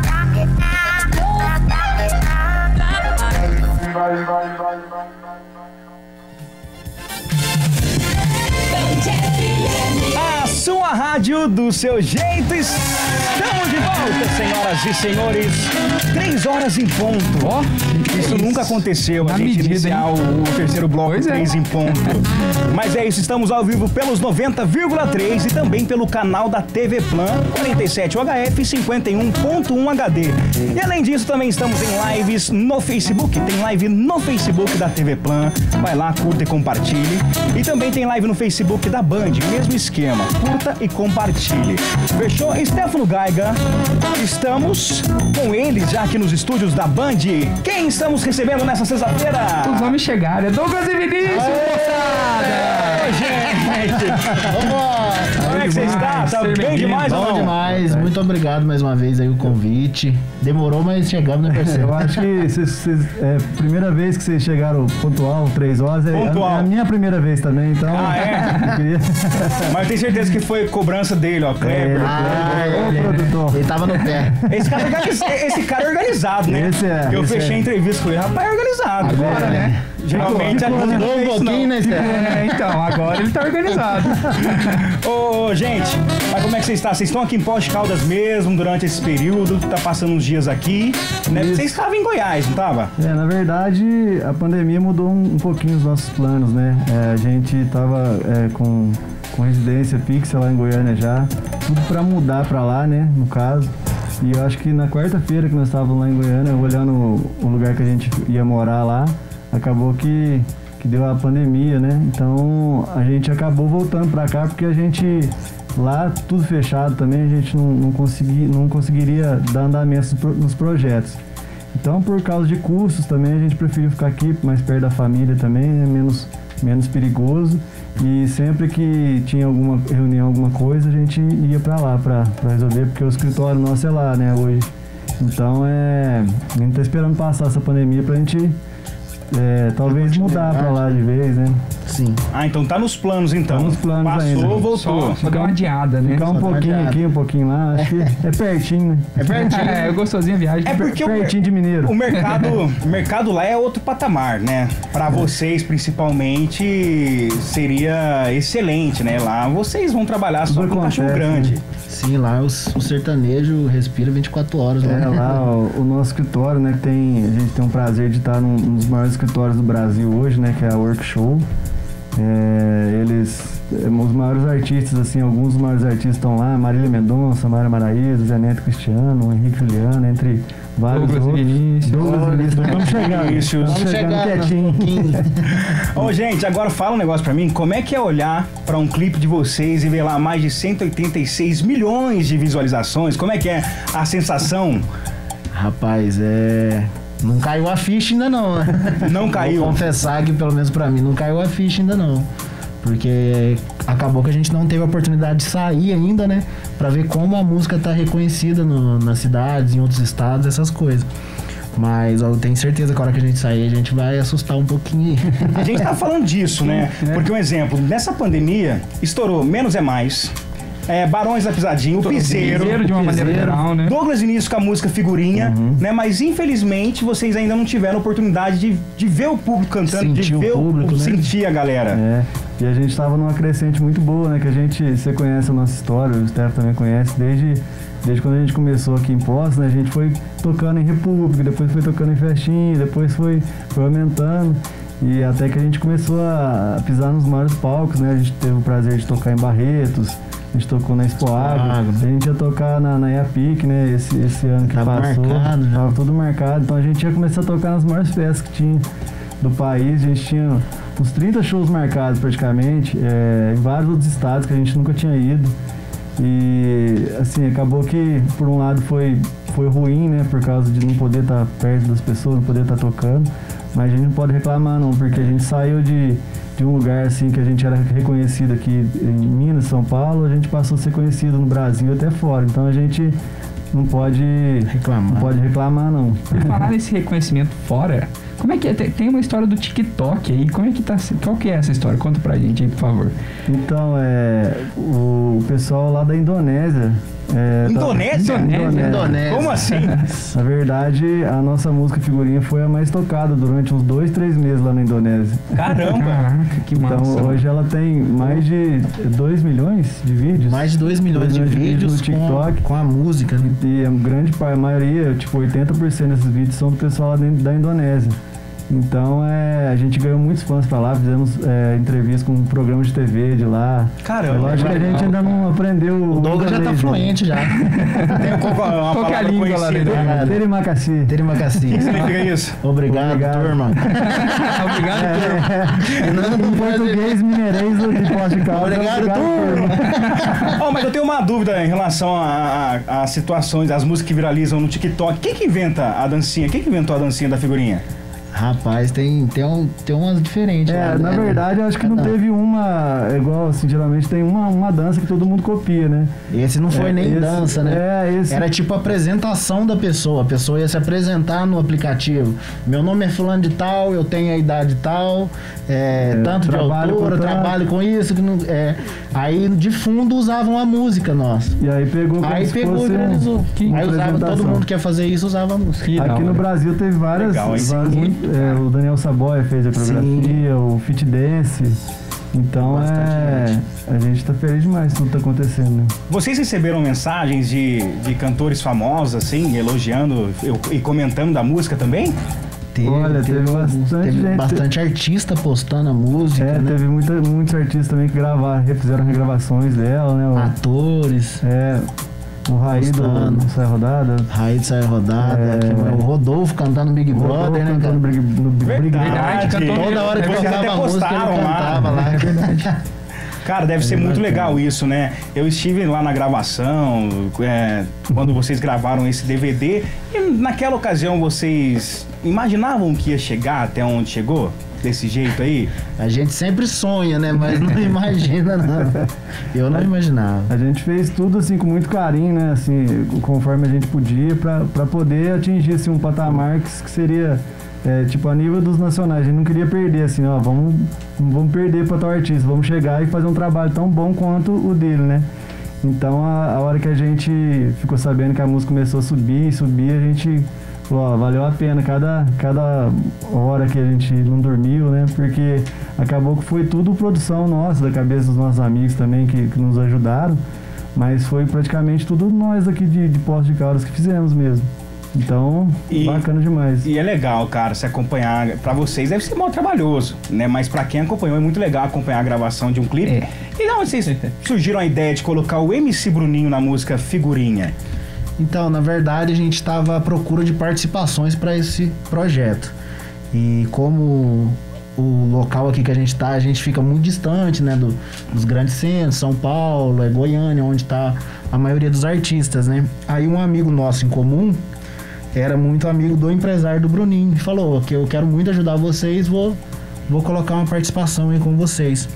A sua rádio do seu jeito. Estamos de volta, senhoras e senhores. Três horas em ponto. Ó, Isso nunca aconteceu, Na a gente medida, iniciar o, o terceiro bloco Pois é. três em ponto. Mas é isso, estamos ao vivo pelos noventa vírgula três e também pelo canal da T V Plan quarenta e sete U H F cinquenta e um ponto um H D. E além disso, também estamos em lives no Facebook. Tem live no Facebook da T V Plan. Vai lá, curta e compartilhe. E também tem live no Facebook da Band, mesmo esquema. Curta e compartilhe. Fechou? Stefano Gaiga, estamos com eles já aqui nos estúdios da Band. Quem estamos recebendo nessa sexta-feira? os homens chegaram. É Douglas e Vinícius, moçada! Ô, gente! Como é que você está? Tá Ser bem bem-vindo. demais ou Bom não? demais, muito obrigado mais uma vez aí o convite. Demorou, mas chegamos, né, parceiro? Eu acho que vocês, vocês- é a primeira vez que vocês chegaram pontual, três horas. É, Pontual. é a minha primeira vez também, então. Ah, é? eu queria- Mas eu tenho certeza que foi cobrança dele, ó. Kleber. Ah, Ô, ele, produtor. ele tava no pé. Esse cara, é organiz- esse cara é organizado, né? Esse é, Eu esse fechei é. a entrevista com ele. Rapaz, é organizado. Agora, né? Geralmente a gente não Mudou vê um isso, pouquinho, não. né, Stefano? É, então, agora ele tá organizado. Ô, gente, mas como é que vocês estão? Vocês estão aqui em Poços de Caldas mesmo durante esse período? Tá passando uns dias aqui, né? Isso. Vocês estavam em Goiás, não tava? É, na verdade, a pandemia mudou um, um pouquinho os nossos planos, né? É, a gente tava é, com, com residência fixa lá em Goiânia já, tudo pra mudar pra lá, né? No caso. E eu acho que na quarta-feira que nós estávamos lá em Goiânia, olhando o, o lugar que a gente ia morar lá, acabou que, que deu a pandemia, né? Então a gente acabou voltando pra cá porque a gente lá tudo fechado também, a gente não, não, consegui, não conseguiria dar andamento nos pro- nos projetos. Então, por causa de custos também, a gente preferiu ficar aqui mais perto da família também, é menos, menos perigoso. E sempre que tinha alguma reunião, alguma coisa, a gente ia pra lá pra, pra resolver, porque o escritório nosso é lá, né, hoje. Então, é, a gente tá esperando passar essa pandemia pra gente é, talvez mudar pra lá de vez, né? Sim. Ah, então tá nos planos, então. Tá nos planos Passou, ainda. voltou. Só, só deu uma adiada, né? Ficar um Só pouquinho tá aqui, um pouquinho lá, acho que é pertinho, né? É pertinho. É, gostosinha a viagem. É porque o, Pertinho de Mineiro. o mercado, o mercado lá é outro patamar, né? Pra vocês, principalmente, seria excelente, né? Lá vocês vão trabalhar só Tudo com cachorro acontece, grande. né? Sim, lá os, o sertanejo respira vinte e quatro horas. É, né? lá o, o nosso escritório, né, que tem, a gente tem um prazer de estar num, num dos maiores escritórios do Brasil hoje, né, que é a Workshow. É, eles, é, os maiores artistas, assim, alguns dos maiores artistas estão lá, Marília Mendonça, Mayra Maraíza, Zé Neto Cristiano, Henrique Juliano, entre vários Douglas e outros. Vinícius. Douglas e Vinícius, vamos chegando, Vinícius. vamos Vamos chegando chegar né, quietinho. um pouquinho. Ô, gente, agora fala um negócio pra mim. Como é que é olhar pra um clipe de vocês e ver lá mais de cento e oitenta e seis milhões de visualizações? Como é que é a sensação? Rapaz, é... Não caiu a ficha ainda não, né? Não caiu? Vou confessar que, pelo menos pra mim, não caiu a ficha ainda não. Porque acabou que a gente não teve a oportunidade de sair ainda, né? Pra ver como a música tá reconhecida no, nas cidades, em outros estados, essas coisas. Mas eu tenho certeza que a hora que a gente sair, a gente vai assustar um pouquinho aí. A gente tá falando disso, né? Porque um exemplo, nessa pandemia, estourou Menos é Mais, é, Barões da Pisadinha, o Piseiro, Piseiro de uma maneira Piseiro. geral, né? Douglas Vinícius com a música Figurinha, né? Mas infelizmente vocês ainda não tiveram oportunidade de, de ver o público cantando, de Sentir o ver público, né? sentir a galera. É, e a gente tava numa crescente muito boa, né? Que a gente, você conhece a nossa história, o Steph também conhece, desde, desde quando a gente começou aqui em Poços, né? A gente foi tocando em República, depois foi tocando em Festinha, depois foi, foi aumentando. E até que a gente começou a pisar nos maiores palcos, né? A gente teve o prazer de tocar em Barretos, a gente tocou na Expo Agro, Agro. a gente ia tocar na, na IAPIC, né? Esse, esse ano que Tava passou. marcado, né? Tava tudo marcado, então a gente ia começar a tocar nas maiores festas que tinha do país. A gente tinha uns trinta shows marcados praticamente, é, em vários outros estados que a gente nunca tinha ido. E assim, acabou que por um lado foi, foi ruim, né? Por causa de não poder estar perto das pessoas, não poder estar tocando. Mas a gente não pode reclamar não, porque a gente saiu de, de um lugar assim que a gente era reconhecido aqui em Minas, São Paulo, a gente passou a ser conhecido no Brasil até fora. Então a gente não pode Reclamar. Não pode reclamar, não. Por falar nesse reconhecimento fora, como é que é? Tem, tem uma história do TikTok aí, como é que tá? Qual que é essa história? Conta pra gente aí, por favor. Então, é, o pessoal lá da Indonésia... É, Indonésia? Tá, Indonésia? Indonésia. Como assim? Na verdade, a nossa música Figurinha foi a mais tocada durante uns dois, três meses lá na Indonésia. Caramba! Caraca, que massa. Então, hoje ela tem mais de dois milhões de vídeos. Mais de dois milhões de vídeos no TikTok. com, com a música, né? E a grande parte, a maioria, tipo oitenta por cento desses vídeos são do pessoal lá dentro da Indonésia. Então, é, a gente ganhou muitos fãs pra lá, fizemos é, entrevistas com um programa de T V de lá. Caramba! Eu acho que a gente ainda não aprendeu O Douglas já tá inglês, né? fluente já. Tem um pouco- uma Qual que é a palavra língua lá conhecida. dentro? Terimacassi. Terimacassi. O que significa isso? Obrigado, Obrigado. turma. Obrigado, É, Não, não em pode- português mineirês de pós de calça. Obrigado, turma. Oh, mas eu tenho uma dúvida em relação a- a- às situações, às músicas que viralizam no TikTok. Quem que inventa a dancinha? Quem que inventou a dancinha da figurinha? Rapaz, tem, tem, um, tem umas diferentes É, lá, na né? verdade, eu acho que não Cada um. teve uma, igual assim, geralmente tem uma, uma dança que todo mundo copia, né? Esse não foi É, nem esse- dança, né? É, esse... Era tipo a apresentação da pessoa. A pessoa ia se apresentar no aplicativo. Meu nome é fulano de tal, eu tenho a idade tal, é, É, tanto de trabalho altura, com tanto. trabalho com isso. Que não, é. Aí de fundo usavam a música nossa. E aí pegou como Aí se pegou fosse e um- viralizou. uma Aí usava, todo apresentação. mundo que ia fazer isso usava a música. Que da Aqui no hora. Brasil teve várias, Legal, hein? várias Sim. é, o Daniel Saboia fez a coreografia, o Fit Dance. Então Bastante é, a gente tá feliz demais com tudo que tá acontecendo, né? Vocês receberam mensagens de, de cantores famosos, assim, elogiando e comentando da música também? Teve, Olha, teve bastante teve gente- bastante artista postando a música, É, né? teve muita, muitos artistas também que gravaram, fizeram regravações dela, né? O, Atores, é, o Raí do, Postando. do Sai Rodada. Raí de Saia Rodada, É, que- o Rodolfo cantando Big Brother, né? cantando cara? Big, no Big Verdade. Verdade, cantou Toda hora que Vocês tocava até a música, ele postaram lá. cantava lá. É verdade. Cara, deve ser muito legal isso, né? Eu estive lá na gravação, é, quando vocês gravaram esse D V D, e naquela ocasião vocês imaginavam que ia chegar até onde chegou? Desse jeito aí? A gente sempre sonha, né? Mas não imagina, não. Eu não imaginava. A gente fez tudo assim com muito carinho, né? Assim, conforme a gente podia, pra, pra poder atingir assim, um patamar que, que seria é, tipo a nível dos nacionais. A gente não queria perder, assim, ó, vamos, não vamos perder pra tal artista, vamos chegar e fazer um trabalho tão bom quanto o dele, né? Então a, a hora que a gente ficou sabendo que a música começou a subir e subir, a gente falou, ó, valeu a pena cada, cada hora que a gente não dormiu, né? Porque acabou que foi tudo produção nossa, da cabeça dos nossos amigos também que, que nos ajudaram, mas foi praticamente tudo nós aqui de, de Poços de Caldas que fizemos mesmo. Então, E- bacana demais. E é legal, cara, se acompanhar. Pra vocês deve ser mal trabalhoso, né? Mas pra quem acompanhou é muito legal acompanhar a gravação de um clipe. É. E de onde vocês surgiram a ideia de colocar o M C Bruninho na música Figurinha? Então, na verdade, a gente estava à procura de participações para esse projeto. E como o local aqui que a gente está, a gente fica muito distante, né, do- dos grandes centros, São Paulo, é Goiânia, onde está a maioria dos artistas, né? Aí um amigo nosso em comum era muito amigo do empresário do Bruninho e falou que eu quero muito ajudar vocês, vou, vou colocar uma participação aí com vocês.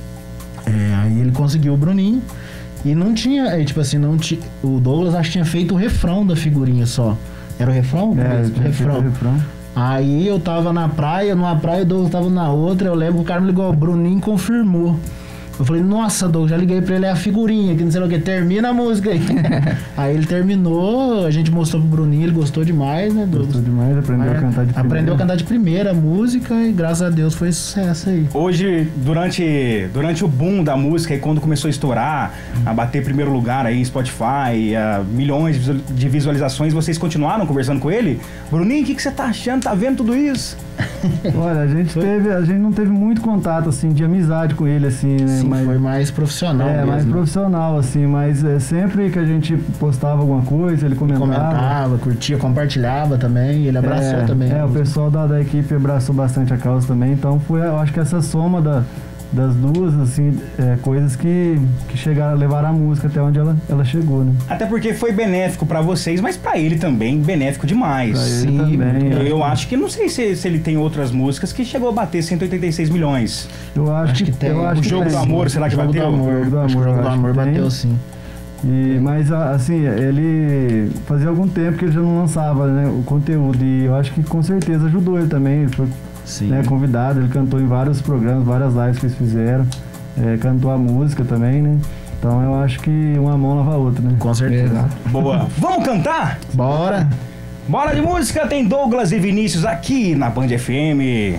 É, aí ele conseguiu o Bruninho. E não tinha, é, tipo assim, não ti, o Douglas acho que tinha feito o refrão da figurinha só. Era o refrão? É, Mesmo, tinha feito o refrão. Aí eu tava na praia, numa praia, o Douglas tava na outra. Eu lembro que o cara me ligou, o Bruninho confirmou. Eu falei, nossa, Douglas, já liguei pra ele, é a figurinha, que não sei o que, termina a música aí. Aí ele terminou, a gente mostrou pro Bruninho, ele gostou demais, né, Douglas? Gostou demais, aprendeu Aí, a cantar de Aprendeu primeira. a cantar de primeira a música e graças a Deus foi sucesso aí. Hoje, durante, durante o boom da música e quando começou a estourar, a bater primeiro lugar aí em Spotify, a milhões de visual- de visualizações, vocês continuaram conversando com ele? Bruninho, o que, que você tá achando? Tá vendo tudo isso? Olha, a gente teve, a gente não teve muito contato assim de amizade com ele assim, né? Sim, mas foi mais profissional é, mesmo. mais profissional assim, mas é, sempre que a gente postava alguma coisa, ele comentava. Comentava, curtia, compartilhava também, ele abraçou é, também. É, o pessoal da, da equipe abraçou bastante a causa também, então foi, eu acho que essa soma da, das duas, assim, é, coisas que, que chegaram a levar a música até onde ela, ela chegou, né? Até porque foi benéfico pra vocês, mas pra ele também benéfico demais. Pra ele Sim, também. Eu, é. eu acho que não sei se, se ele tem outras músicas que chegou a bater cento e oitenta e seis milhões. Eu acho, Acho que que, tem. eu acho O que Jogo tem. do Amor, será que Jogo bateu? do Amor, Jogo do acho que o Amor, Jogo do eu acho Amor que tem. bateu sim. E, mas assim, ele fazia algum tempo que ele já não lançava, né, o conteúdo, e eu acho que com certeza ajudou ele também. Ele foi, né, convidado, ele cantou em vários programas, várias lives que eles fizeram, é, cantou a música também, né? Então eu acho que uma mão lava a outra, né? Com certeza. Boa. Vamos cantar? Bora! Bora de música, tem Douglas e Vinícius aqui na Band F M.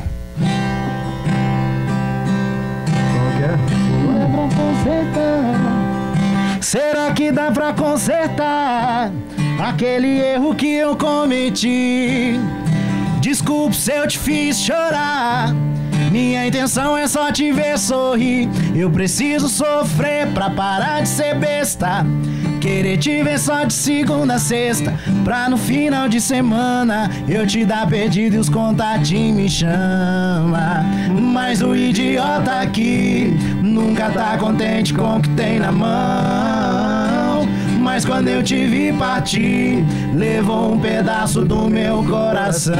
Qual que é? Será que dá pra consertar aquele erro que eu cometi? Desculpe se eu te fiz chorar. Minha intenção é só te ver sorrir. Eu preciso sofrer pra parar de ser besta. Querer te ver só de segunda a sexta, pra no final de semana eu te dar perdido e os contatinhos me chama. Mas o idiota aqui nunca tá contente com o que tem na mão. Mas quando eu te vi partir, levou um pedaço do meu coração.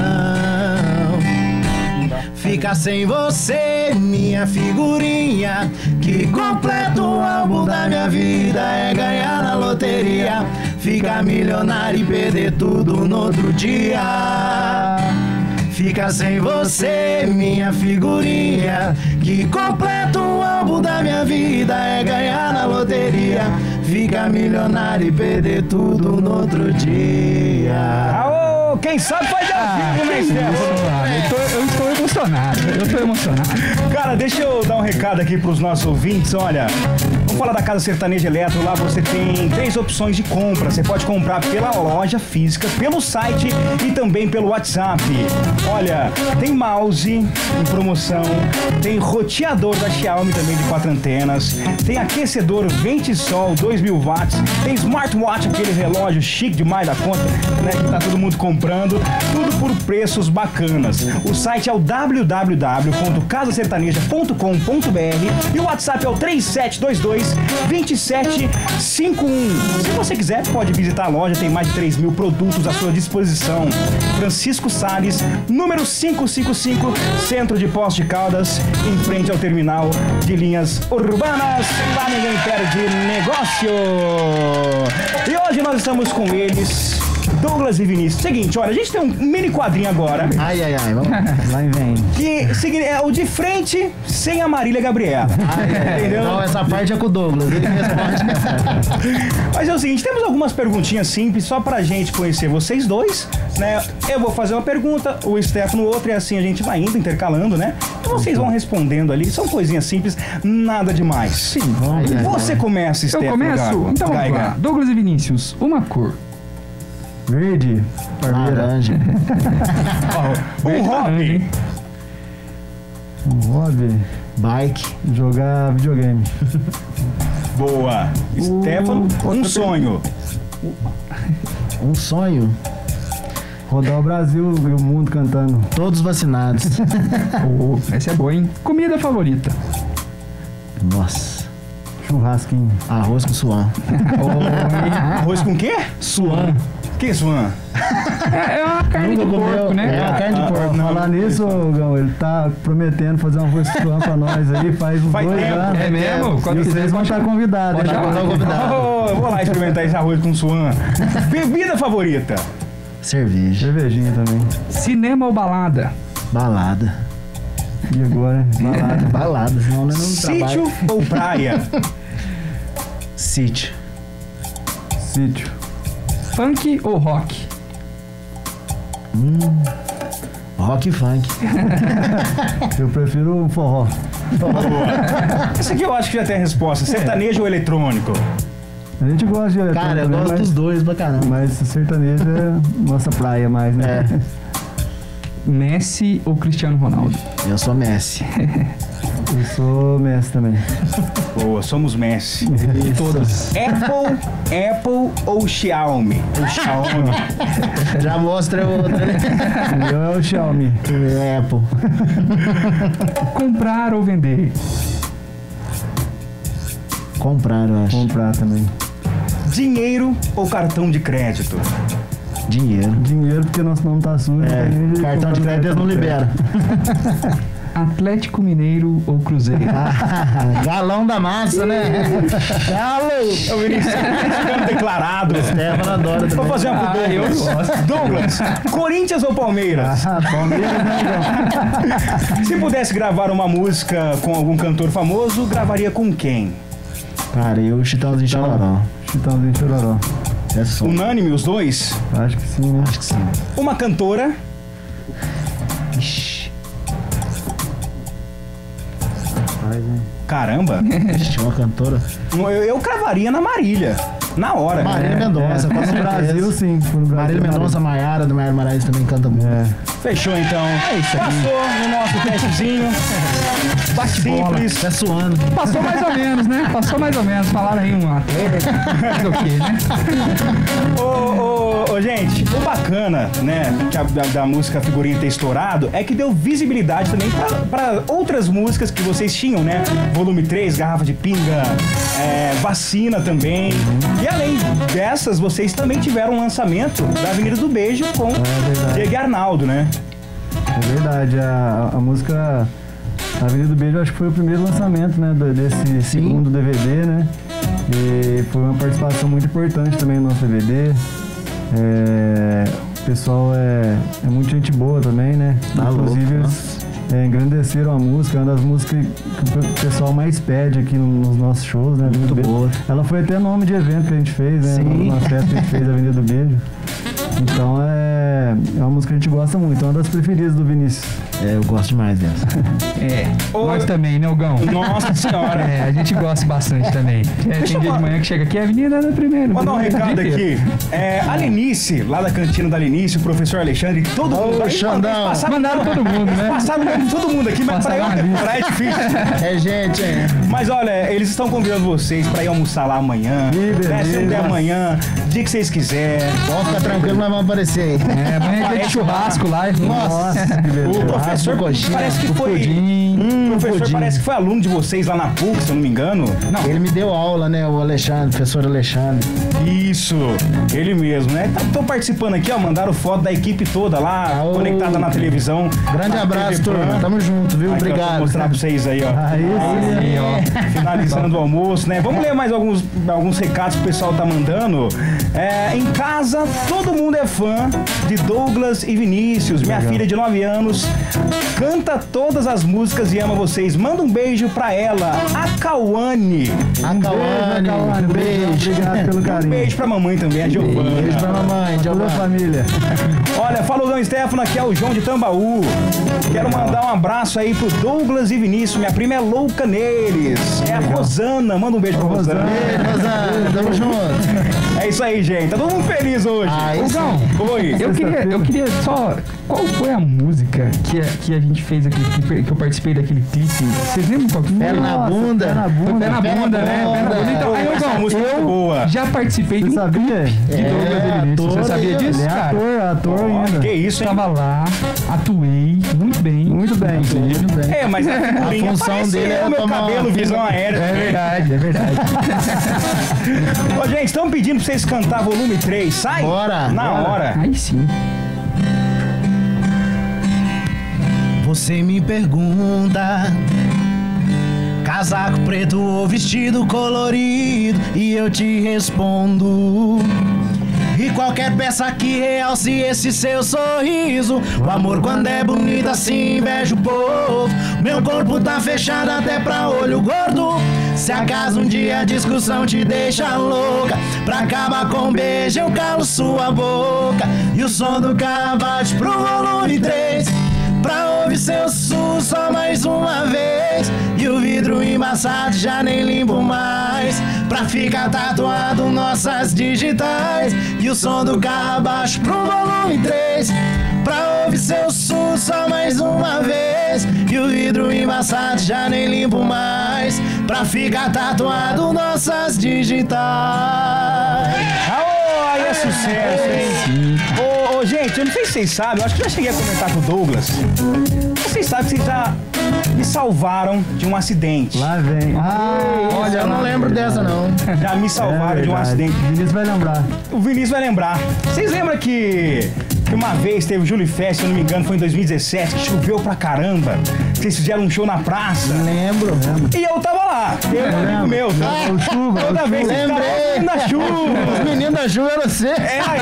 Fica sem você, minha figurinha, que completa o álbum da minha vida. É ganhar na loteria, ficar milionário e perder tudo no outro dia. Fica sem você, minha figurinha, que completa o álbum da minha vida. É ganhar na loteria, ficar milionário e perder tudo no outro dia. Aô! Quem sabe faz ao vivo, né, Stefano? Eu, tô, eu estou emocionado, eu estou emocionado. Cara, deixa eu dar um recado aqui pros nossos ouvintes. Olha, vamos falar da Casa Sertaneja Eletro. Lá você tem três opções de compra. Você pode comprar pela loja física, pelo site e também pelo WhatsApp. Olha, tem mouse em promoção, tem roteador da Xiaomi também de quatro antenas, tem aquecedor Ventisol dois mil watts, tem smartwatch, aquele relógio chique demais da conta, né, que tá todo mundo comprando, tudo por preços bacanas. O site é o w w w ponto casa sertaneja ponto com ponto b r e o WhatsApp é o três sete dois dois, dois sete cinco um. Se você quiser, pode visitar a loja, tem mais de três mil produtos à sua disposição. Francisco Salles, número quinhentos e cinquenta e cinco, Centro de Poços de Caldas, em frente ao terminal de linhas urbanas. Lá ninguém perde negócio. E hoje nós estamos com eles, Douglas e Vinícius. Seguinte, olha, a gente tem um mini quadrinho agora. Ai, ai, ai, vamos. Lá e vem. Que seguinte, é o de frente sem a Marília Gabriela. Ai, ai, Entendeu? não, essa parte é com o Douglas, ele responde. Mas é o seguinte, temos algumas perguntinhas simples só pra gente conhecer vocês dois, né? Eu vou fazer uma pergunta, o Stefano outra, e assim a gente vai indo, intercalando, né? E vocês vão respondendo ali, são coisinhas simples, nada demais. Sim, vamos. Você começa, Eu Stefano. começo? Gago. Então vamos Gaiga. lá. Douglas e Vinícius, uma cor. Verde, Parmeira. Laranja. Um hobby. Um hobby, Bike. jogar videogame. Boa. Stefano, um sonho. Um sonho. Rodar o Brasil e o mundo cantando. Todos vacinados. Oh, essa é boa, hein? Comida favorita. Nossa. Churrasquinho. Arroz com suã. Arroz com quê? Suã. Que é Swan? É, é uma carne de Nunca comeu? porco, né? É uma carne de porco. Não, Falar nisso, Gão, ele tá prometendo fazer um arroz com suã pra nós aí, faz uns Faz dois tempo. anos. É mesmo? E Quando quiser, vocês vão pode estar convidados. pode hein? chamar. Não, convidado. Oh, eu vou lá experimentar esse arroz com Swan. Bebida favorita? Cerveja. Cervejinha também. Cinema ou balada? Balada. E agora, balada. Balada, senão nós não Sítio trabalha. ou praia? Sítio. Sítio. Funk ou rock? Rock e funk. Eu prefiro um forró. Esse aqui eu acho que já tem a resposta. Sertanejo ou eletrônico? A gente gosta de eletrônico, Cara, eu né, gosto mas, dos dois pra caramba. mas sertanejo é nossa praia mais, né? É. Messi ou Cristiano Ronaldo? Eu sou Messi. Eu sou Messi também. Boa, somos Messi. Todos. Apple, Apple ou Xiaomi? O Xiaomi. Já mostra o outro, né? O meu é o Xiaomi. É, Apple. Comprar ou vender? Comprar, eu acho. Comprar também. Dinheiro ou cartão de crédito? Dinheiro. Dinheiro porque nosso nome tá sujo. É, aí cartão de compra crédito eles não cartão de liberam. Atlético Mineiro ou Cruzeiro? Galão da massa, né? Galo! O Vinícius ficando declarado. Stefano adora também. Vou fazer uma pro Ah, eu Douglas. gosto. Douglas, Corinthians ou Palmeiras? Ah, Palmeiras, né, Se pudesse gravar uma música com algum cantor famoso, gravaria com quem? Cara, e o Chitãozinho Chororó. João? Chitãozinho Chororó. É só. Unânime os dois? Acho que sim, né? Acho que sim. Uma cantora? Ixi. Rapaz, hein? Caramba! Ixi, uma cantora. Eu, eu cravaria na Marília. Na hora. Marília Mendonça, com No certeza. Brasil, sim. No Brasil, Marília Mendonça, Maiara, do Maiara Maraíza também canta muito. É. Fechou então. É isso aí. Passou no nosso testezinho. Bate-bola. Simples. Tá suando. Passou mais ou menos, né? Passou mais ou menos. Falaram aí um atleta. Fazer o quê, né? Ô, ô, ô, gente, o bacana, né, que a- da, da música Figurinha ter estourado é que deu visibilidade também pra, pra outras músicas que vocês tinham, né? Volume três, Garrafa de Pinga, é, Vacina também. E além dessas, vocês também tiveram um lançamento da Avenida do Beijo com verdade. Diego Arnaldo, né? É verdade, a, a música Avenida do Beijo acho que foi o primeiro lançamento, né, do- desse segundo D V D, né? E foi uma participação muito importante também no nosso D V D. É, o pessoal é, é muito gente boa também, né? Tá Inclusive louco, eles é, engrandeceram a música, é uma das músicas que o pessoal mais pede aqui no- nos nossos shows, né? Muito Avenida do Beijo. boa. Ela foi até nome de evento que a gente fez, né? Sim. Na festa que a gente fez, Avenida do Beijo. Então é, é uma música que a gente gosta muito, é uma das preferidas do Vinícius. É, eu gosto demais dessa. É. Ô, Nós também, né, Ogão? Nossa senhora. É, a gente gosta bastante também. É, tem dia de manhã que chega aqui, a Avenida da Primeira. Mandar um recado aqui. É, a Lenice, lá da cantina da Lenice, o professor Alexandre, todo mundo. Ô, Aí, Xandão. eles passaram- Mandaram todo mundo, né? Passaram mesmo todo mundo aqui, mas pra eu Passaram a lista. decorar é difícil. É gente, hein? Mas olha, eles estão convidando vocês pra ir almoçar lá amanhã. Que beleza. Né, se não der amanhã, dia que vocês quiserem. Pode ficar tranquilo, nós vamos aparecer aí. É, amanhã é dia de churrasco lá. Nossa. O professor coxinha, parece que o foi. pudim. Hum, o professor pudim. parece que foi aluno de vocês lá na P U C, se eu não me engano. Não. Ele me deu aula, né? O Alexandre, o professor Alexandre. Isso, ele mesmo, né? Estão participando aqui, ó. Mandaram foto da equipe toda lá, Aô. conectada na televisão. Grande na abraço, T V Pan. turma. Tamo junto, viu? Aqui, ó, vou Obrigado. mostrar pra vocês aí, ó. Aí sim. Aí, ó. Finalizando o almoço, né? Vamos ler mais alguns, alguns recados que o pessoal tá mandando. É, em casa, todo mundo é fã de Douglas e Vinícius. Minha filha de nove anos canta todas as músicas e ama vocês. Manda um beijo pra ela, a Cauane. A Cauane, Cauane, um beijo. Obrigado pelo Um carinho. beijo pra mamãe também, a Giovana. Beijo pra mamãe, Toda a Giovana. família. Olha, fala o Gão Stefano, aqui é o João de Tambaú. Quero mandar um abraço aí pro Douglas e Vinícius. Minha prima é louca neles. É a Rosana. Manda um beijo pra Rosana. Beijo, Rosana. Tamo junto. É isso aí, gente. Tá todo mundo feliz hoje. Aí Ô, sim. Gão, Oi. eu queria, eu queria só. Qual foi a música que a, que a gente fez aqui, que, que eu participei daquele clipe? Vocês lembram qual que foi? Pé na Nossa, bunda. pé na Foi bunda. Pé na Pé na bunda, né? Pé na bunda. bunda. Então, aí, Essa Gão, música é muito eu boa. já participei de Você um sabia? clipe de É, Douglas e Vinícius. Você ator, sabia disso, Ele é cara? ator, ator Ó, ainda. que isso, hein? Tava lá, atuei muito bem. Muito bem. Muito bem. É, mas a figurinha A função parece dele é o meu tomar cabelo, uma- visão aérea. É verdade, é verdade. Ô, gente, estão pedindo pra vocês cantar volume três. Sai? Bora, Na bora. hora. Aí sim. Você me pergunta, casaco preto ou vestido colorido, e eu te respondo, e qualquer peça que realce esse seu sorriso. O amor quando é bonito assim inveja o povo. Meu corpo tá fechado até pra olho gordo. Se acaso um dia a discussão te deixa louca, pra acabar com um beijo eu calo sua boca. E o som do carro bate pro volume três, pra ouvir seu sussurro só mais uma vez. E o vidro embaçado já nem limpo mais, pra ficar tatuado nossas digitais. E o som do carro abaixo pro volume três, pra ouvir seu sussurro só mais uma vez. E o vidro embaçado já nem limpo mais, pra ficar tatuado nossas digitais. Aô, aí é sucesso, hein? Ô, ô, gente, eu não sei se vocês sabem, eu acho que eu já cheguei a comentar com o Douglas. Vocês sabem que vocês já me salvaram de um acidente. Lá vem. Olha, eu não lembro dessa, não. Já me salvaram É de um verdade. acidente. Vinícius vai lembrar. O Vinícius vai lembrar. Vocês lembram que que uma vez teve o Júlio Fest, se eu não me engano, foi em dois mil e dezessete, que choveu pra caramba. Vocês fizeram um show na praça. Lembro. E eu tava lá, eu e um amigo meu. Ah, o chuva, Toda o vez que lembrei. tava na chuva. Os meninos da chuva eram você. É, aí,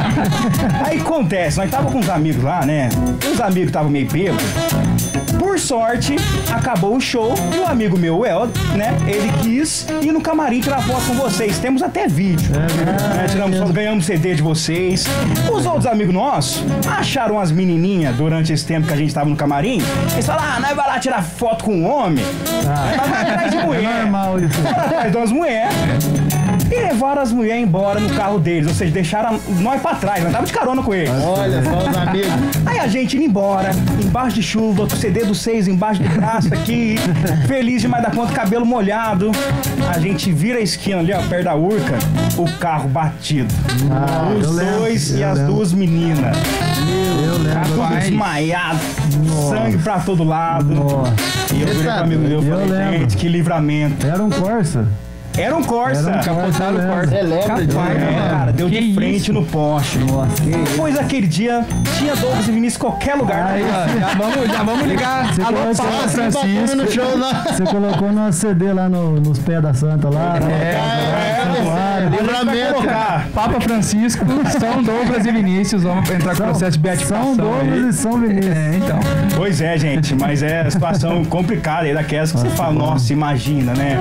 aí acontece, nós tava com uns amigos lá, né? Os amigos estavam meio bêbados. Por sorte, acabou o show e o amigo meu, o El, né? Ele quis ir no camarim tirar foto com vocês. Temos até vídeo. É, né? Tiramos foto, ganhamos C D de vocês. Os outros amigos nossos acharam as menininhas durante esse tempo que a gente tava no camarim. Eles falaram, ah, nós vai lá tirar foto com um homem. Ah. Nós vai atrás de mulher. É normal isso. Foram atrás de umas mulheres. E levaram as mulheres embora no carro deles. Ou seja, deixaram nós pra trás. Nós tava de carona com eles. Olha só os amigos. Aí a gente indo embora, embaixo de chuva, com o C D do seis embaixo do braço aqui, feliz demais da conta, cabelo molhado. A gente vira a esquina ali, ó, perto da Urca, o carro batido. Ah, Os eu lembro, dois e eu as lembro. duas meninas. Eu lembro. Tudo Rapaz. desmaiado, Nossa. sangue pra todo lado. Nossa. E eu virei pro amigo meu e Eu falei, lembro. gente, que livramento. Era um Corsa. Era um Corsa. Era um Capotaram o Corsa, quarto. Você lembra disso? É, cara, deu Que de frente isso? no poste. Nossa. Depois daquele dia, tinha Douglas e Vinícius em qualquer lugar. Aí, Ó, já, vamos, já vamos ligar. Você Alô, conhece Papa o Francisco. no show lá. Você colocou no C D lá no- nos pés da Santa lá. né? É, Santuário. livramento. Colocar. Papa Francisco, São Douglas e Vinícius. Vamos entrar com o processo de beatificação. São Douglas aí. e São Vinícius. É, então. Pois é, gente, mas é a situação complicada aí daquelas que você fala, nossa, imagina, né?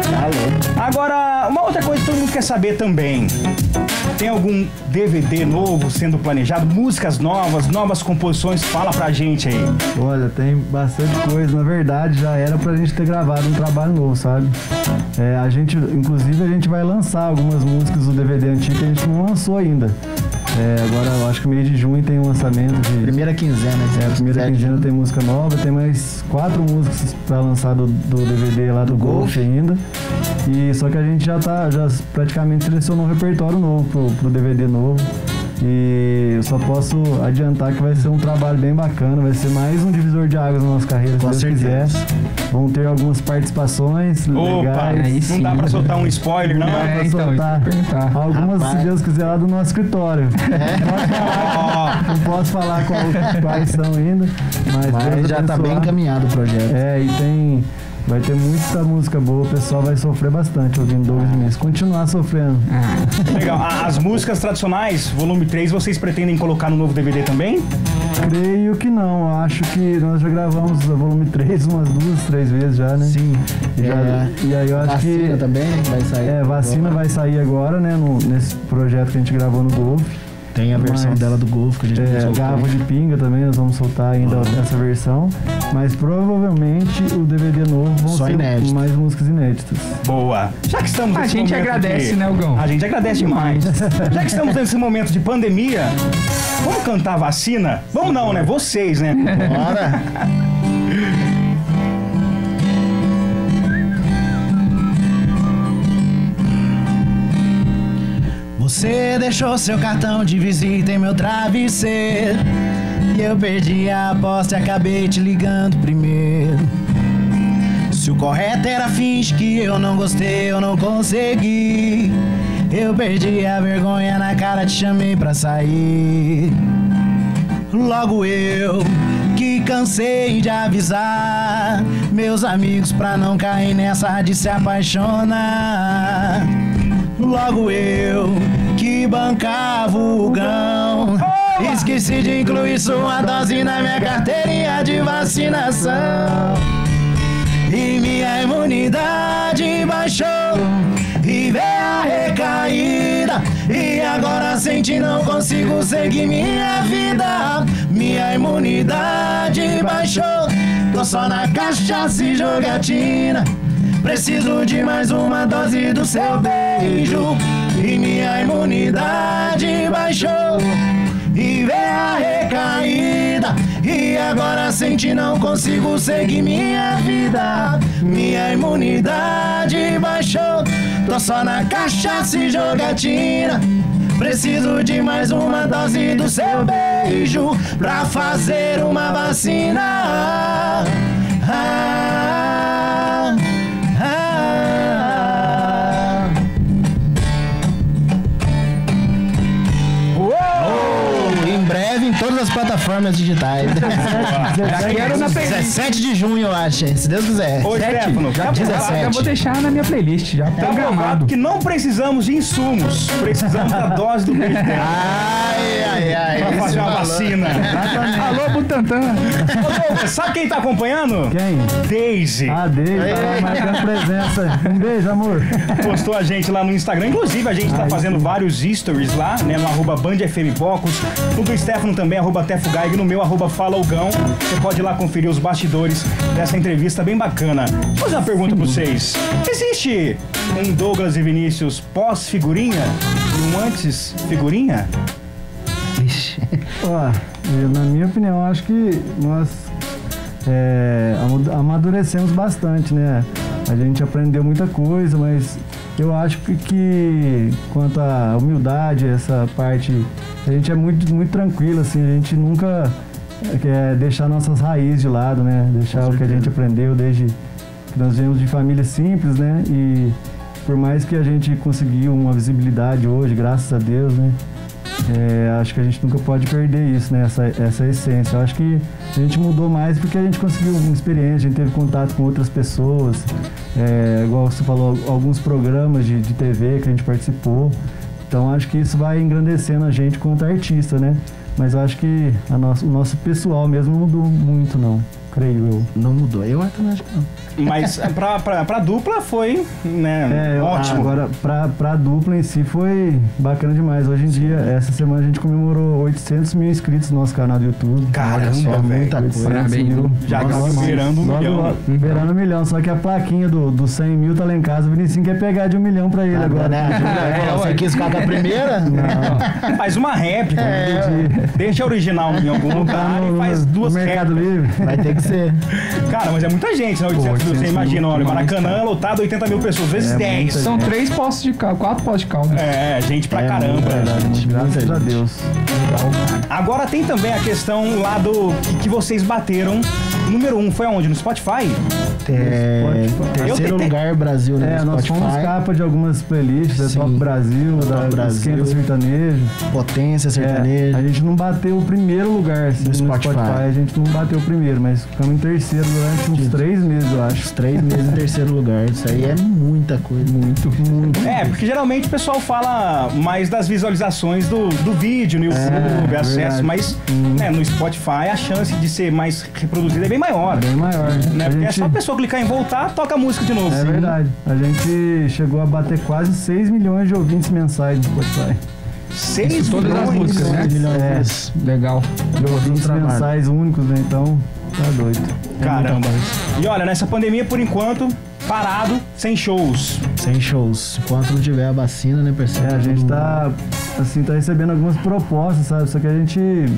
Agora, uma outra coisa que todo mundo quer saber também. Tem algum D V D novo sendo planejado? Músicas novas, novas composições? Fala pra gente aí. Olha, tem bastante coisa. Na verdade, já era pra gente ter gravado um trabalho novo, sabe? É, a gente, inclusive, a gente vai lançar algumas músicas do D V D antigo que a gente não lançou ainda. É, agora, eu acho que meio de junho tem um lançamento de... Primeira quinzena. É, a primeira quinzena tem música nova, tem mais quatro músicas pra lançar do, do D V D lá do Golf ainda. E só que a gente já tá, já praticamente selecionou um repertório novo pro, pro D V D novo. E eu só posso adiantar que vai ser um trabalho bem bacana, vai ser mais um divisor de águas na nossa carreira, se Com Deus certeza. quiser. Vão ter algumas participações Opa, legais. aí não sim. dá pra soltar um spoiler, não? Dá pra É, então, soltar. isso que eu ia perguntar. Algumas, Rapaz. se Deus quiser, lá do nosso escritório. Ó, Não posso falar qual, quais são ainda, mas, Mas Deus já tá abençoar. bem encaminhado o projeto. É, e tem. Vai ter muita música boa, o pessoal vai sofrer bastante ouvindo Douglas Vinícius. Continuar sofrendo. legal. A- As músicas tradicionais, volume três, vocês pretendem colocar no novo D V D também? Creio que não, acho que nós já gravamos o volume três umas duas, três vezes já, né? Sim. E, já- É, e aí eu acho vacina que. também vai sair. É, vacina vai sair agora, né? no- nesse projeto que a gente gravou no Golf. Tem a versão Mas- dela do Golf que a gente É, soltou. garrafa de pinga também, nós vamos soltar ainda essa versão. Mas provavelmente o D V D novo vão Só ser inédito. mais músicas inéditas. Boa. Já que estamos A nesse gente momento agradece, de- né, Hugão? A gente agradece demais. Já que estamos nesse momento de pandemia, vamos cantar vacina? Vamos não, né? Vocês, né? Bora! Você deixou seu cartão de visita em meu travesseiro e eu perdi a aposta e acabei te ligando primeiro. Se o correto era finge que eu não gostei, eu não consegui. Eu perdi a vergonha na cara, te chamei pra sair. Logo eu que cansei de avisar meus amigos pra não cair nessa de se apaixonar. Logo eu que bancava o gão, esqueci de incluir sua dose na minha carteirinha de vacinação. E minha imunidade baixou e veio a recaída. E agora senti não consigo seguir minha vida. Minha imunidade baixou, tô só na cachaça e jogatina. Preciso de mais uma dose do seu beijo. E minha imunidade baixou e veio a recaída. E agora senti não consigo seguir minha vida. Minha imunidade baixou, tô só na cachaça e jogatina. Preciso de mais uma dose do seu beijo pra fazer uma vacina. Ah, ah. Em breve em todas todas as plataformas digitais. Já quero na playlist. dezessete de junho, eu acho, se Deus quiser. Ô, Stefano, já, dezessete. Já vou deixar na minha playlist, já tá programado. provado que não precisamos de insumos. Precisamos da dose do beijo dela. Ai, ai, ai. Pra fazer uma vacina. Alô, Butantan. Ô, Douglas, sabe quem tá acompanhando? Quem? Daisy. Ah, Deise, tava marcando presença. Um beijo, amor. Postou a gente lá no Instagram. Inclusive, a gente tá fazendo vários stories lá, né? No arroba Band F M Pocos. No do Stefano também, arroba Tefugaig. No meu, arroba Falaugão. Você pode ir lá conferir os bastidores dessa entrevista bem bacana. Vou fazer uma pergunta pra vocês. Existe um Douglas e Vinícius pós-figurinha e um antes figurinha? Ó, eu, na minha opinião, acho que nós é, amadurecemos bastante, né? A gente aprendeu muita coisa, mas eu acho que, que quanto à humildade, essa parte, a gente é muito, muito tranquilo, assim, a gente nunca quer deixar nossas raízes de lado, né? Deixar o que a gente aprendeu desde que nós viemos de família simples, né? E por mais que a gente conseguiu uma visibilidade hoje, graças a Deus, né? É, acho que a gente nunca pode perder isso, né? Essa, essa essência. Eu acho que a gente mudou mais porque a gente conseguiu uma experiência, a gente teve contato com outras pessoas, é, igual você falou, alguns programas de, de T V que a gente participou. Então acho que isso vai engrandecendo a gente quanto artista, né? Mas eu acho que a nosso, o nosso pessoal mesmo não mudou muito, não. Creio eu. Não mudou, eu também acho que não. Mas pra, pra, pra dupla foi, né, É, eu- ótimo. Agora, pra, pra dupla em si foi bacana demais. Hoje em dia, essa semana a gente comemorou oitocentos mil inscritos no nosso canal do YouTube. Caramba, Olha só, velho. muita coisa. Parabéns, mil. Já Nossa, tá beirando um logo, milhão. logo, beirando um milhão. Só que a plaquinha do, do cem mil tá lá em casa. O Vinicinho quer pegar de um milhão pra ele agora. Né? É, Você quis ficar com a primeira? Não, Faz uma réplica, É. deixa a original em algum lugar no, e faz no duas Mercado réplicas. Livre. Vai ter que ser. Cara, mas é muita gente, né? oitocentos mil, você oitocentos imagina, olha, mil, Maracanã lotado, oitenta mil pessoas, vezes É dez. muita São três postos de caldo, quatro postos de caldo. É, gente pra caramba. Verdade, graças a Deus. Agora tem também a questão lá do que, que vocês bateram. Número um foi aonde? No Spotify? É, Eu terceiro tentei- lugar, Brasil, né? É, no nós Spotify. fomos capa de algumas playlists, da Sim. Top Brasil, Da da, Top Brasil. Esquenta Sertanejo. Potência É, sertaneja. a gente não bateu o primeiro lugar assim, No no Spotify. Spotify. A gente não bateu o primeiro, mas ficamos em terceiro durante uns três meses, eu acho. Os três meses em terceiro lugar. Isso aí é muita coisa. Muito, muito. É, porque geralmente o pessoal fala mais das visualizações do, do vídeo no YouTube, É, acesso, verdade. mas né, no Spotify a chance de ser mais reproduzida é bem maior. Bem maior, né? Né? A Porque é gente- só a pessoa clicar em voltar, toca a música de novo. É verdade. A gente chegou a bater quase seis milhões de ouvintes mensais no Spotify. Seis Todas as milhões. músicas, né? É, Legal. de ouvintes mensais únicos, né? Então, tá doido. É Caramba. muita coisa. E olha, nessa pandemia, por enquanto, parado, sem shows. Sem shows. Enquanto não tiver a vacina, né, percebe? É, a gente tá, assim, tá recebendo algumas propostas, sabe? Só que a gente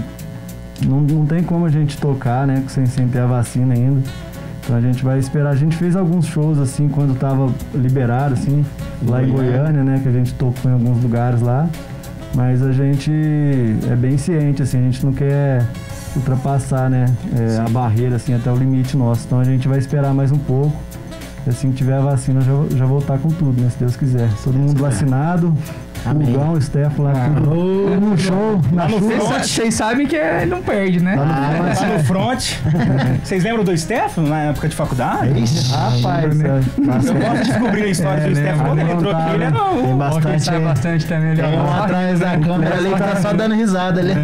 não, não tem como a gente tocar, né? Sem, sem ter a vacina ainda. Então a gente vai esperar. A gente fez alguns shows, assim, quando tava liberado, assim, lá em Goiânia, né? Que a gente tocou em alguns lugares lá. Mas a gente é bem ciente, assim, a gente não quer ultrapassar, né? é, a barreira, assim, até o limite nosso. Então a gente vai esperar mais um pouco. Assim que tiver a vacina, já, já voltar com tudo, né? Se Deus quiser. Todo mundo vacinado. Amém. O Gão, o Stefano lá, tudo, tudo no show, na Lá no chuva. front. Vocês sabem que ele não perde, né? Lá no front. Vocês lembram do Stefano na época de faculdade? Rapaz, é, Eu gosto de descobrir a história do Stefano. Quando ele entrou aqui, ele era Tem um... bastante. Quem sabe bastante também. ele é Tem um bom. atrás da câmera ali que tá só dando risada ali.